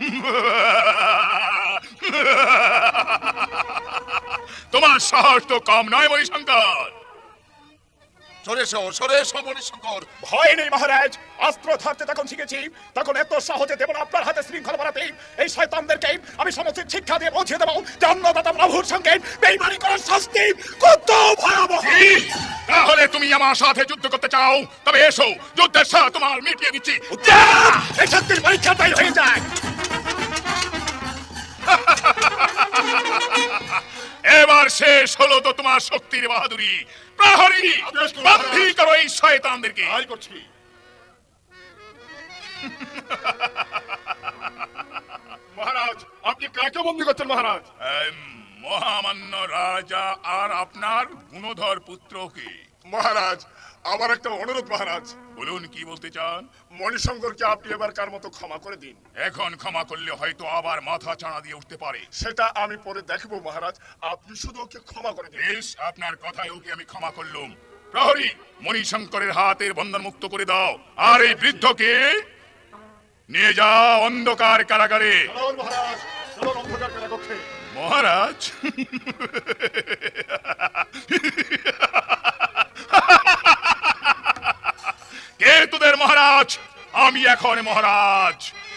তোমার সাহস তো কম নয় মণিশঙ্কর। সরে এসো, সরে এসো মণিশঙ্কর। ভয় নেই মহারাজ, অস্ত্র ধরতে তখন শিখেছি, তখন এত সহজে দেব না আপনার হাতে শৃঙ্খল বানাতে। এই শয়তানদেরকে আমি সমস্ত শিক্ষা দিয়ে পৌঁছে দেবো যে অন্নদাতা প্রভুর সঙ্গে বেইমানি করার শাস্তি কত ভয়াবহ। তাহলে তুমি আমার সাথে যুদ্ধ করতে চাও? তবে এসো, যুদ্ধের সাথে তোমার মিটিয়ে দিচ্ছি। এই শক্তির পরীক্ষাটাই হয়ে যায়। এবার শেষ হলো তো তোমার শক্তির বাহাদুরি। প্রহরী, বন্দী করো এই শয়তানদেরকে। আয় করছি। মহারাজ, আপনি কাকে বন্দী করছেন মহারাজ? মহামান্য রাজা আর আপনার গুণধর পুত্রকে। মহারাজ, আমার একটা অনুরোধ মহারাজ। বলুন, কি বলতে চান? মণিশঙ্করকে আপনি এবারকার মতো ক্ষমা করে দিন। এখন ক্ষমা করলে হয়তো আবার মাথা চাড়া দিয়ে উঠতে পারে। সেটা আমি পরে দেখবো মহারাজ, আপনি শুধু ওকে ক্ষমা করে দিন। বেশ, আপনার কথায় ওকে আমি ক্ষমা করলাম। প্রহরী, মণিশঙ্করের হাতের বন্ধন মুক্ত করে দাও, আর এই বৃদ্ধকে নিয়ে যাও অন্ধকার কারাগারে। মহারাজ, চলুন অন্ধকার কারাকক্ষে। মহারাজ, কে তোদের মহারাজ? আমি এখন মহারাজ।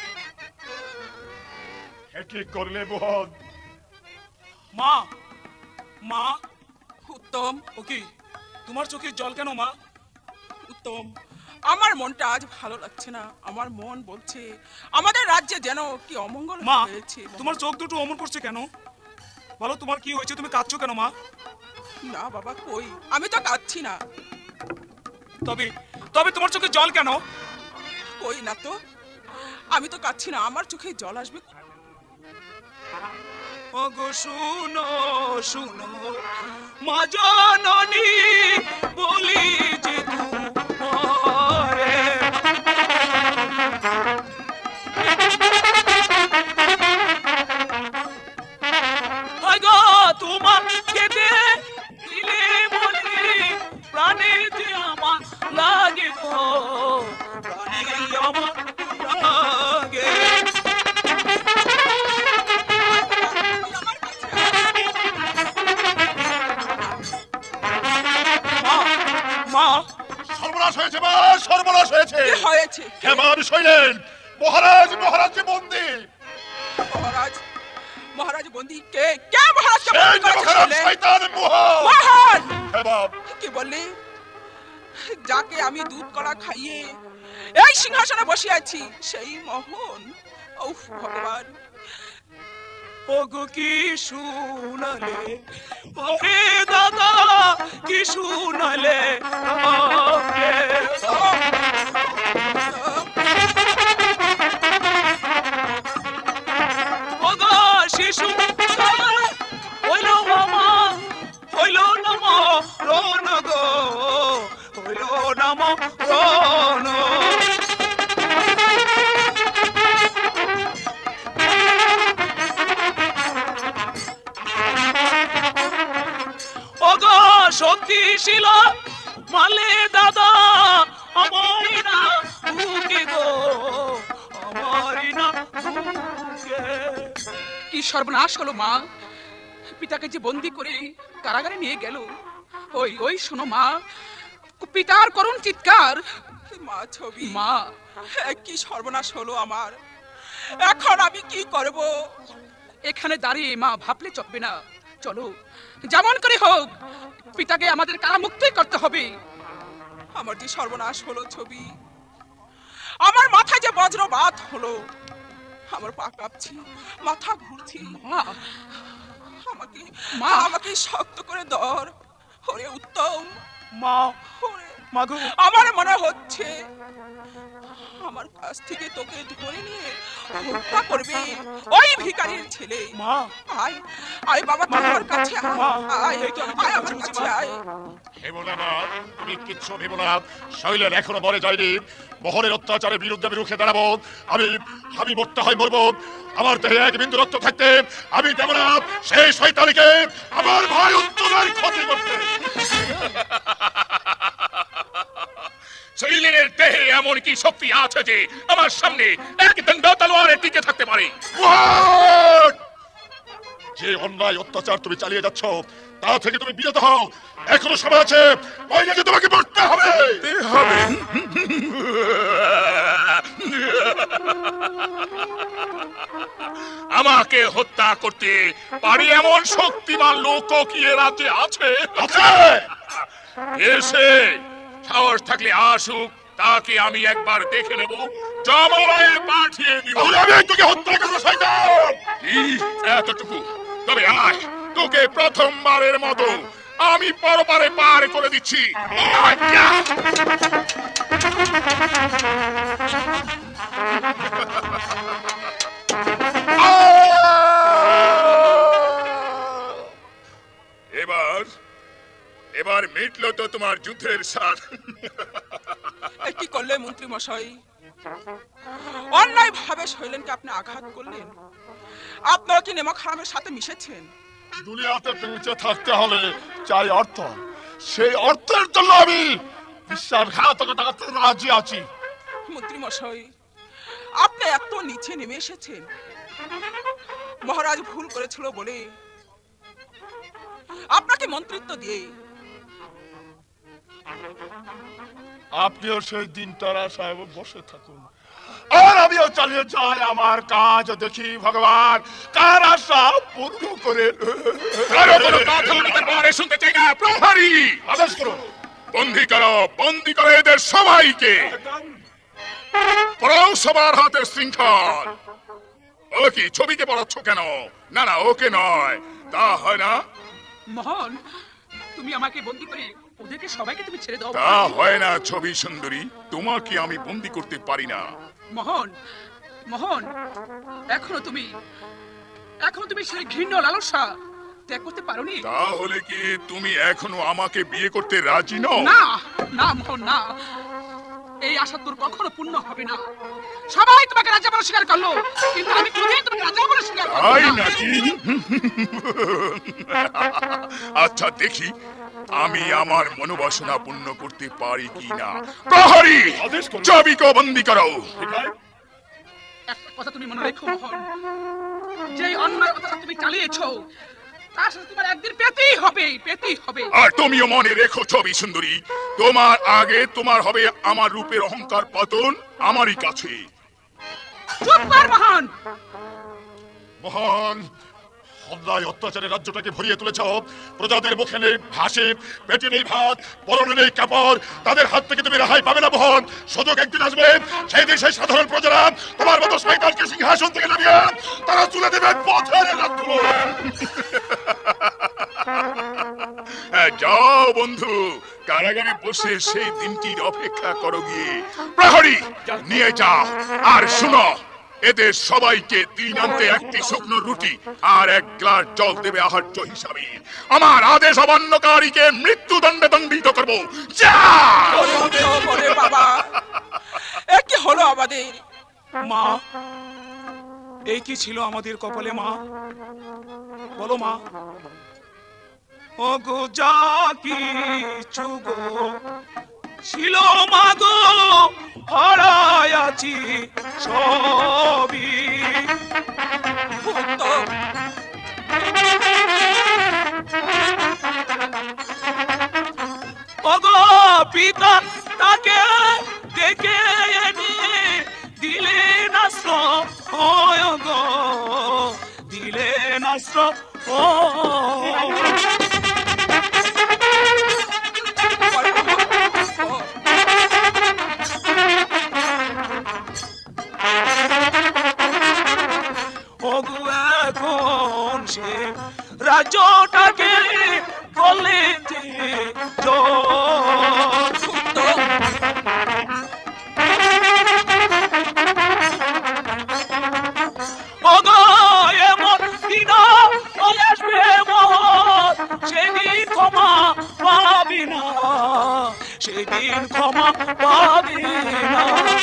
কি করলে বোন? মা, মা, উত্তম। ও কি, তোমার চোখের জল কেন মা? উত্তম, আমার মনটা আজ ভালো লাগছে না। আমার মন বলছে আমাদের রাজ্যে যেন কি অমঙ্গল হয়েছে। তোমার চোখ দুটো অমন করছে কেন? বলো, তোমার কি হয়েছে? তুমি কাঁদছো কেন মা? না বাবা, কই, আমি তো কাঁদছি না। তবে তবে তোমার চোখে জল কেন? কই না তো, আমি তো কাঁদছি না, আমার চোখে জল আসবে। ওগো শুনো শুনো মা জননী, বলি যে তোমারে আগো তোমাকে দিলে বলি প্রাণে যে আমার লাগে গো, প্রাণে আমার লাগে। মা, সর্বনাশ হয়েছে মা, সর্বনাশ হয়েছে। কি হয়েছে? কেমন শৈলেন? মহারাজ, মহারাজ বন্দী। মহারাজ, মহারাজ বন্দী? কে কে মহারাজ? শয়তান মোহন। মোহন বাপ, কি বললি? যাকে আমি দুধ কলা খাইয়ে এই সিংহাসনে বসে আছি, সেই মোহন? উফ ভগবান। ওগো কি শুনালে ওরে দাদা, কি শুনালে ওগো শিশু হইল মামা, হইল নাম রণ গো, হইল নাম রণ। ওগো শক্তিশীল মালে দাদা, আমারই না বুকে গো, আমারই না বুকে। কি সর্বনাশ হলো মা, পিতাকে যে বন্দি করে কারাগারে নিয়ে গেল। ওই ওই শোনো মা, পিতার করুণ চিৎকার, মা ছবি মা কি সর্বনাশ হলো আমার, এখন আমি কি করব? এখানে দাঁড়িয়ে মা ভাবলে চলবে না, চলো যেমন করে হোক পিতাকে আমাদের কারামুক্তই করতে হবে। আমার যে সর্বনাশ হলো ছবি, আমার মাথায় যে বজ্রপাত হলো, আমার পা কাঁপছে, মাথা ঘুরছে। মা আমাকে মা আমাকে শক্ত করে ধর। ওরে উত্তম, মা ওরে মাগো, আমার মনে হচ্ছে আমার কাছ থেকে তোকে ধরে নিয়ে হত্যা করবে ওই ভিখারির ছেলে। মা আয় আয় বাবা, তোমার কাছে আয়, মা, আয় আয় আমার কাছে আয়। ভেবো না মা, তুমি কিচ্ছু ভেবো না। শৈলের এখনো মরে যায়নি। মোহনের অত্যাচারের বিরুদ্ধে আমি রুখে দাঁড়াবো। আমি আমি মরতে হয় মরবো। আমার দেহে এক বিন্দু রক্ত থাকতে আমি দেব না সেই শয়তানিকে আমার ভাই উত্তমের ক্ষতি করতে। শৈলের দেহে এমন কি শক্তি আছে যে আমার সামনে এক দণ্ড তলোয়ারে টিকে থাকতে পারে? যে অন্যায় অত্যাচার তুমি চালিয়ে যাচ্ছ তা থেকে তুমি বিরত হও। এখনো সময় আছে, নইলে যে তোমাকে মরতে হবে। হবে আমাকে হত্যা করতে পারি এমন শক্তিমান লোক কি এ রাজ্যে আছে? এসে সাহস থাকলে আসুক, তাকে আমি একবার দেখে নেব, জমালয়ে পাঠিয়ে দিব। আমি তোকে হত্যা করবো শয়তান। এতটুকু? তবে আয়, তোকে প্রথমবারের মতো আমি পরপারে পার করে দিচ্ছি। এবার এবার মিটলো তো তোমার যুদ্ধের স্বাদ। কি করলে মন্ত্রী মশাই? অন্যায় ভাবে শৈলেনকে আপনি আঘাত করলেন। আপনারা কি নেমক হারামের সাথে মিশেছেন? দুনিয়াতে বেঁচে থাকতে হলে চাই অর্থ। সেই অর্থের জন্য আমি বিশ্বাসঘাতকতা করতে রাজি আছি। মন্ত্রী মশাই, আপনি এত নিচে নেমে এসেছেন। মহারাজ ভুল করেছিল বলে আপনাকে মন্ত্রিত্ব দিয়ে আপনিও সেই দিনটার আশায় বসে থাকুন, আর আমিও চালিয়ে যাই আমার কাজ। দেখি ভগবান কার আশা পূর্ণ করে। কারো কোনো কথা আমাদের পরে শুনতে চাই না। প্রহরী, আদেশ করুন। বন্দি করো, বন্দি করো এদের সবাইকে। পড়াও সবার হাতে শৃঙ্খল। ও কি ছবিকে পড়াচ্ছ কেন? না না, ওকে নয়। তা হয় না? মোহন, তুমি আমাকে বন্দি করে ওদেরকে সবাইকে তুমি ছেড়ে দাও। তা হয় না ছবি সুন্দরী, তোমাকে আমি বন্দি করতে পারি না। মোহন, মোহন, এখনো তুমি এখনো তুমি সেই ঘৃণ্য লালসা ত্যাগ করতে পারোনি। তাহলে কি তুমি এখনো আমাকে বিয়ে করতে রাজি নও? না না মোহন, না, এই আশা তোর কখনো পূর্ণ হবে না। সবাই তোমাকে রাজা বলে স্বীকার করলো, কিন্তু আমি কোনোদিন তোমাকে রাজা বলে স্বীকার করব তাই না। নাকি? আচ্ছা দেখি আমি আমার মনোবাসনা পূর্ণ করতে পারি কিনা। প্রহরী, চাবিকে বন্দি করো। একটা কথা তুমি মনে রেখো মোহন, যে অন্যায় কথা তুমি চালিয়েছো তার সাথে তোমার একদিন পেতেই হবে, পেতেই হবে। আর তুমিও মনে রেখো ছবি সুন্দরী, তোমার আগে তোমার হবে আমার রূপের অহংকার পতন আমারই কাছে। চুপ কর মোহন। মহান অন্যায় অত্যাচারের রাজ্যটাকে ভরিয়ে তুলেছ। প্রজাদের মুখে নেই হাসি, পেটে নেই ভাত, পরনে নেই কাপড়। তাদের হাত থেকে তুমি রেহাই পাবে না মোহন। সুযোগ একদিন আসবে, সেই দিন সেই সাধারণ প্রজারা তোমার মতো শয়তানকে সিংহাসন থেকে নামিয়ে তারা তুলে দেবে পথের রাজ্য। যাও বন্ধু, কারাগারে বসে সেই দিনটির অপেক্ষা করো গিয়ে। প্রহরী, নিয়ে যাও। আর শুনো, এদের সবাইকে দিন আনতে একটি শুকনো রুটি আর এক গ্লাস জল দেবে আহার্য হিসাবে। আমার আদেশ অমান্যকারীকে মৃত্যুদণ্ডে দণ্ডিত করবো। যা বাবা, এ কি হলো আমাদের? মা, এই কি ছিল আমাদের কপালে মা? বলো মা। ও গো যা কিছু গো ছিল মা গো, হারায়াছি সবই। ও গো পিতা তাকে ডেকে এনে দিলেন আশ্রয় গো, দিলেন আশ্রয়। ওগো এখন সে রাজ্যটাকে বললেন যে ওগো এমন দিন আসবে মহৎ, সেদিন ক্ষমা পাবি না, সেদিন ক্ষমা পাবি না।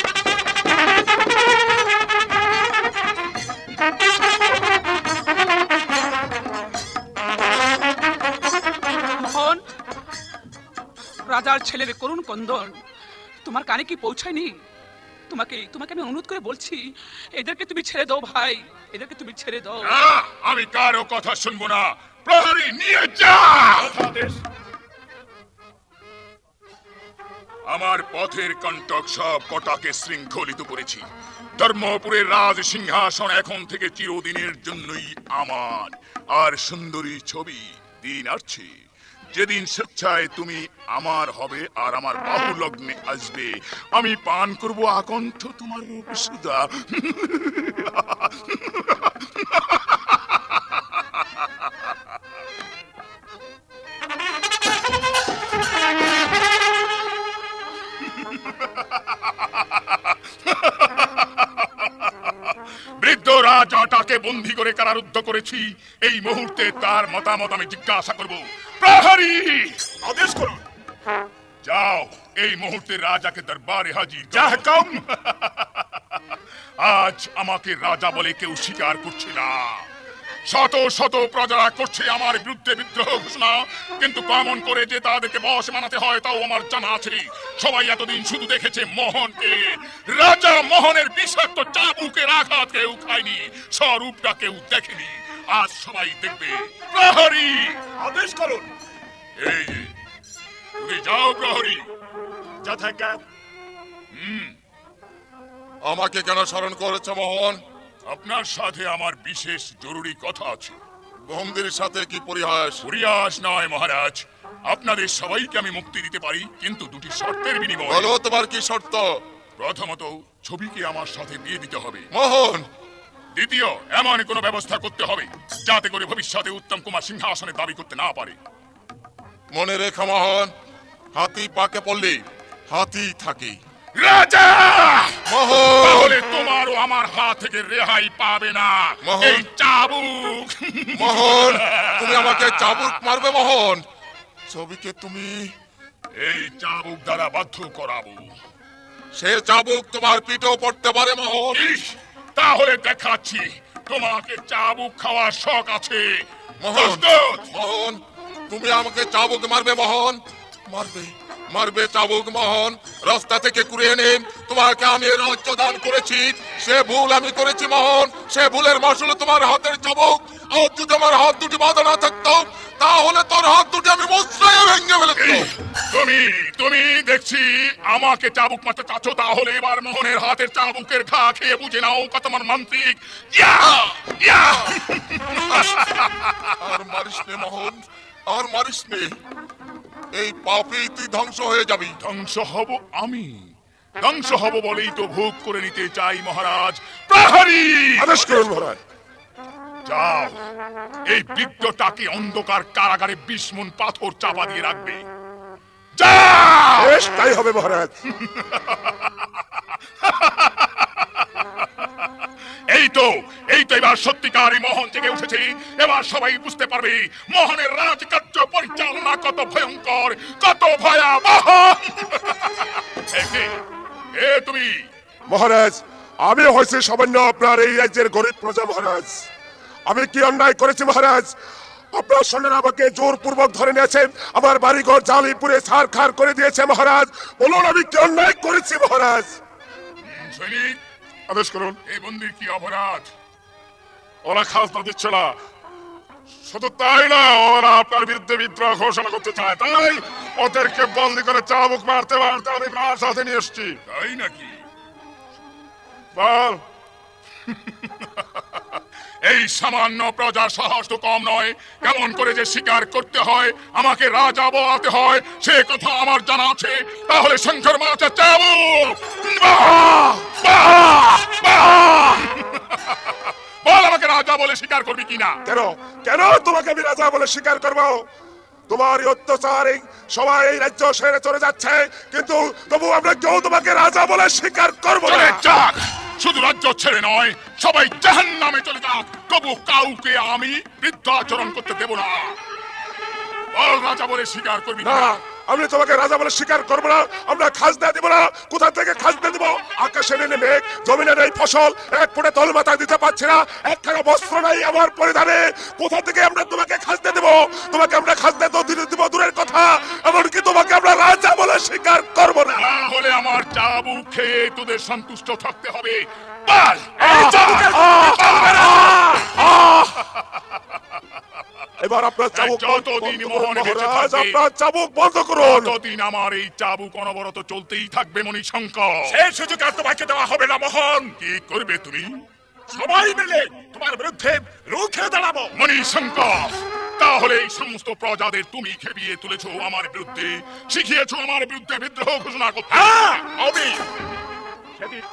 রাজার ছেলের করুণ কন্দন তোমার কানে কি পৌঁছায়নি? তোমাকে তোমাকে আমি অনুরোধ করে বলছি, এদেরকে তুমি ছেড়ে দাও ভাই, এদেরকে তুমি ছেড়ে দাও। আমি কারো কথা শুনবো না, প্রহরী নিয়ে যা। আমার পথের কণ্টক সব কটাকে শৃঙ্খলিত করেছি। ধর্মপুরের রাজ সিংহাসন এখন থেকে চিরদিনের জন্যই আমার। আর সুন্দরী ছবি দিন আসছে যেদিন স্বেচ্ছায় তুমি আমার হবে আর আমার বাহু লগ্নে আসবে। আমি পান করব আকণ্ঠ তোমার রূপ সুধা। বৃদ্ধ রাজাটাকে বন্দী করে কারারুদ্ধ করেছি। এই মুহূর্তে তার মতামত আমি জিজ্ঞাসা করব। প্রহরী আদেশ করুন। যাও এই মুহূর্তে রাজাকে দরবারে হাজির। যাহকম আজ আমাকে রাজা বলে কেউ স্বীকার করছে না। শত শত প্রজারা করছে আমার বিরুদ্ধে বিদ্রোহ ঘোষণা, কিন্তু কেমন করে যে তাদেরকে বশ মানাতে হয় তাও আমার জানা আছে। সবাই এতদিন শুধু দেখেছে মোহনকে। রাজা মোহনের বিষাক্ত চাবুকের আঘাত কেউ খায়নি, স্বরূপটা কেউ দেখেনি। আজ সবাই দেখবে। প্রহরী আদেশ করুন। এই যে তুমি যাও প্রহরী। যথাজ্ঞা। হুম আমাকে কেন স্মরণ করেছ মোহন? আপনার সাথে আমার বিশেষ জরুরি কথা আছে। বন্দির সাথে কি পরিহাস? পরিহাস নয় মহারাজ, আপনাদের সবাইকে আমি মুক্তি দিতে পারি, কিন্তু দুটি শর্তের বিনিময়ে। বলো তোমার কি শর্ত? প্রথমত ছবিকে আমার সাথে বিয়ে দিতে হবে মোহন। দ্বিতীয় এমন কোনো ব্যবস্থা করতে হবে যাতে করে ভবিষ্যতে উত্তম কুমার সিংহাসনে দাবি করতে না পারে। মনে রেখো মোহন, হাতি পাকে পড়লে হাতি থাকে। রাজা মোহন, তাহলে তোমারও আমার হাত থেকে রেহাই পাবে না। মোহন। এই চাবুক। মোহন তুমি আমাকে চাবুক মারবে মোহন? ছবিকে তুমি এই চাবুক দ্বারা বাধ্য করাবো। সে চাবুক তোমার পিঠেও পড়তে পারে মোহন। ইস, তাহলে দেখাচ্ছি তোমাকে চাবুক খাওয়ার শখ আছে। মোহন, দোস্ত, মোহন তুমি আমাকে চাবুক মারবে মোহন? মারবে মারবে চাবুক মোহন। রাস্তা থেকে কুড়ে এনে তোমাকে আমি রাজ্য দান করেছি, সে ভুল আমি করেছি মোহন। সে ভুলের মাসুল তোমার হাতের চাবুক। আর যদি আমার হাত দুটি বাঁধা না থাকতো তাহলে তোর হাত দুটি আমি মশলায় ভেঙে ফেলতাম। তুমি তুমি দেখছি আমাকে চাবুক মারতে চাচ্ছ, তাহলে এবার মোহনের হাতের চাবুকের ঘা খেয়ে বুঝে নাও কত আমার মান্ত্রিক। ইয়া ইয়া আর মারিস নে মোহন, আর মারিস নে। এই পাপে তুই ধ্বংস হয়ে যাবি। ধ্বংস হব আমি? ধ্বংস হব বলেই তো ভোগ করে নিতে চাই মহারাজ। প্রহরী আদেশ করুন মহারাজ। যাও এই বৃদ্ধটাকে অন্ধকার কারাগারে বিশ মণ পাথর চাপা দিয়ে রাখবে। যাও। বেশ তাই হবে মহারাজ। এই তো এই তো এবার সত্যিকারই মোহন জেগে উঠেছে। এবার সবাই বুঝতে পারবে মোহনের রাজকার্য পরিচালনা কত ভয়ঙ্কর, কত ভয়াবহ। এ তুমি মহারাজ, আমি হয়েছে সামান্য আপনার এই রাজ্যের গরিব প্রজা মহারাজ। আমি কি অন্যায় করেছি মহারাজ? আপনার সৈন্যরা আমাকে জোরপূর্বক ধরে নিয়েছেন, আমার বাড়িঘর জালিপুরে ছারখার করে দিয়েছে মহারাজ। বলুন আমি কি অন্যায় করেছি মহারাজ? সৈনিক আদেশ করুন। এই বন্দির কি অপরাধ? ওরা খাজনা দিচ্ছে না, শুধু তাই না, ওরা আপনার বিরুদ্ধে বিদ্রোহ ঘোষণা করতে চায়, তাই ওদেরকে বন্দি করে চাবুক মারতে মারতে আমি প্রাণ সাথে নিয়ে এসছি। তাই নাকি? বল। এই সামান্য প্রজার সাহস তো কম নয়, কেমন করে যে শিকার করতে হয়, আমাকে রাজা বলাতে হয়, সে কথা আমার জানা আছে। তাহলে শঙ্কর মাথা চাবুক, বল আমাকে রাজা বলে স্বীকার করবি কিনা? কেন কেন তোমাকে আমি রাজা বলে স্বীকার করবো? তোমার অত্যাচার সবাই এই রাজ্য ছেড়ে চলে যাচ্ছে, কিন্তু তবু আমরা কেউ তোমাকে রাজা বলে স্বীকার করবো না। যাক, শুধু রাজ্য ছেড়ে নয়, সবাই জাহান্নামে চলে যাক, তবু কাউকে আমি বৃদ্ধাচরণ করতে দেব না। বল রাজা বলে স্বীকার করবি না? আমি তোমাকে রাজা বলে স্বীকার করবো না। আমরা খাজনা দেব না। কোথা থেকে খাজনা দেব? আকাশে নেই মেঘ, জমিনে নেই ফসল, এক ফুটে তল মাথা দিতে পারছি না, একখানা বস্ত্র নাই আমার পরিধানে, কোথা থেকে আমরা তোমাকে খাজনা দেব? তোমাকে আমরা খাজনা তো দিতে দেব দূরের কথা, এমনকি তোমাকে আমরা রাজা বলে স্বীকার করবো না। তাহলে আমার চাবুক খেয়ে তোদের সন্তুষ্ট থাকতে হবে। এবার আপনার চাবুক যতদিন মোহন বেঁচে মহারাজ, থাকবে, আপনার চাবুক বন্ধ করুন। ততদিন আমার এই চাবুক অনবরত চলতেই থাকবে মণিশঙ্কর। সেই সুযোগ আর তোমাকে দেওয়া হবে না মোহন। কি করবে তুমি? সবাই মিলে তোমার বিরুদ্ধে রুখে দাঁড়াবো। মণিশঙ্কর, তাহলে এই সমস্ত প্রজাদের তুমি খেপিয়ে তুলেছো আমার বিরুদ্ধে, শিখিয়েছো আমার বিরুদ্ধে বিদ্রোহ ঘোষণা করতে। হ্যাঁ আমি সেদিন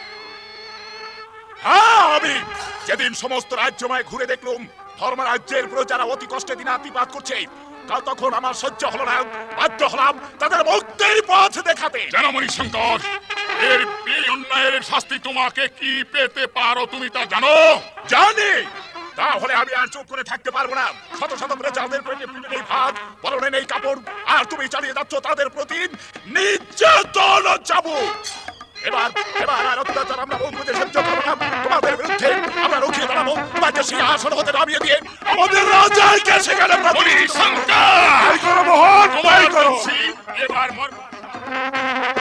হ্যাঁ আমি যেদিন সমস্ত রাজ্যময় ঘুরে দেখলুম ধর্মরাজ্যের প্রজারা অতি কষ্টে দিনাতিপাত করছে, কাল তখন আমার সহ্য হলো না, বাধ্য হলাম তাদের মুক্তির পথ দেখাতে। জানো মণিশঙ্কর, এর এই অন্যায়ের শাস্তি তোমাকে কি পেতে পারো তুমি তা জানো? জানি। তাহলে আমি আর চুপ করে থাকতে পারবো না। শত শত প্রজাদের পেটে পিঠে নেই ভাত, পরনে নেই কাপড়, আর তুমি চালিয়ে যাচ্ছ তাদের প্রতি নির্যাতন ও চাবুক। এবার এবার আর অত্যাচার আমরা বন্ধুদের সহ্য করবো না। তোমাদের বিরুদ্ধে আমরা রুখিয়ে দাঁড়াবো, তোমাকে সেই আসন হতে নামিয়ে দিয়ে আমাদের রাজাকে সেখানে মণিশঙ্কর, করো মোহন, তোমার করো। এবার মর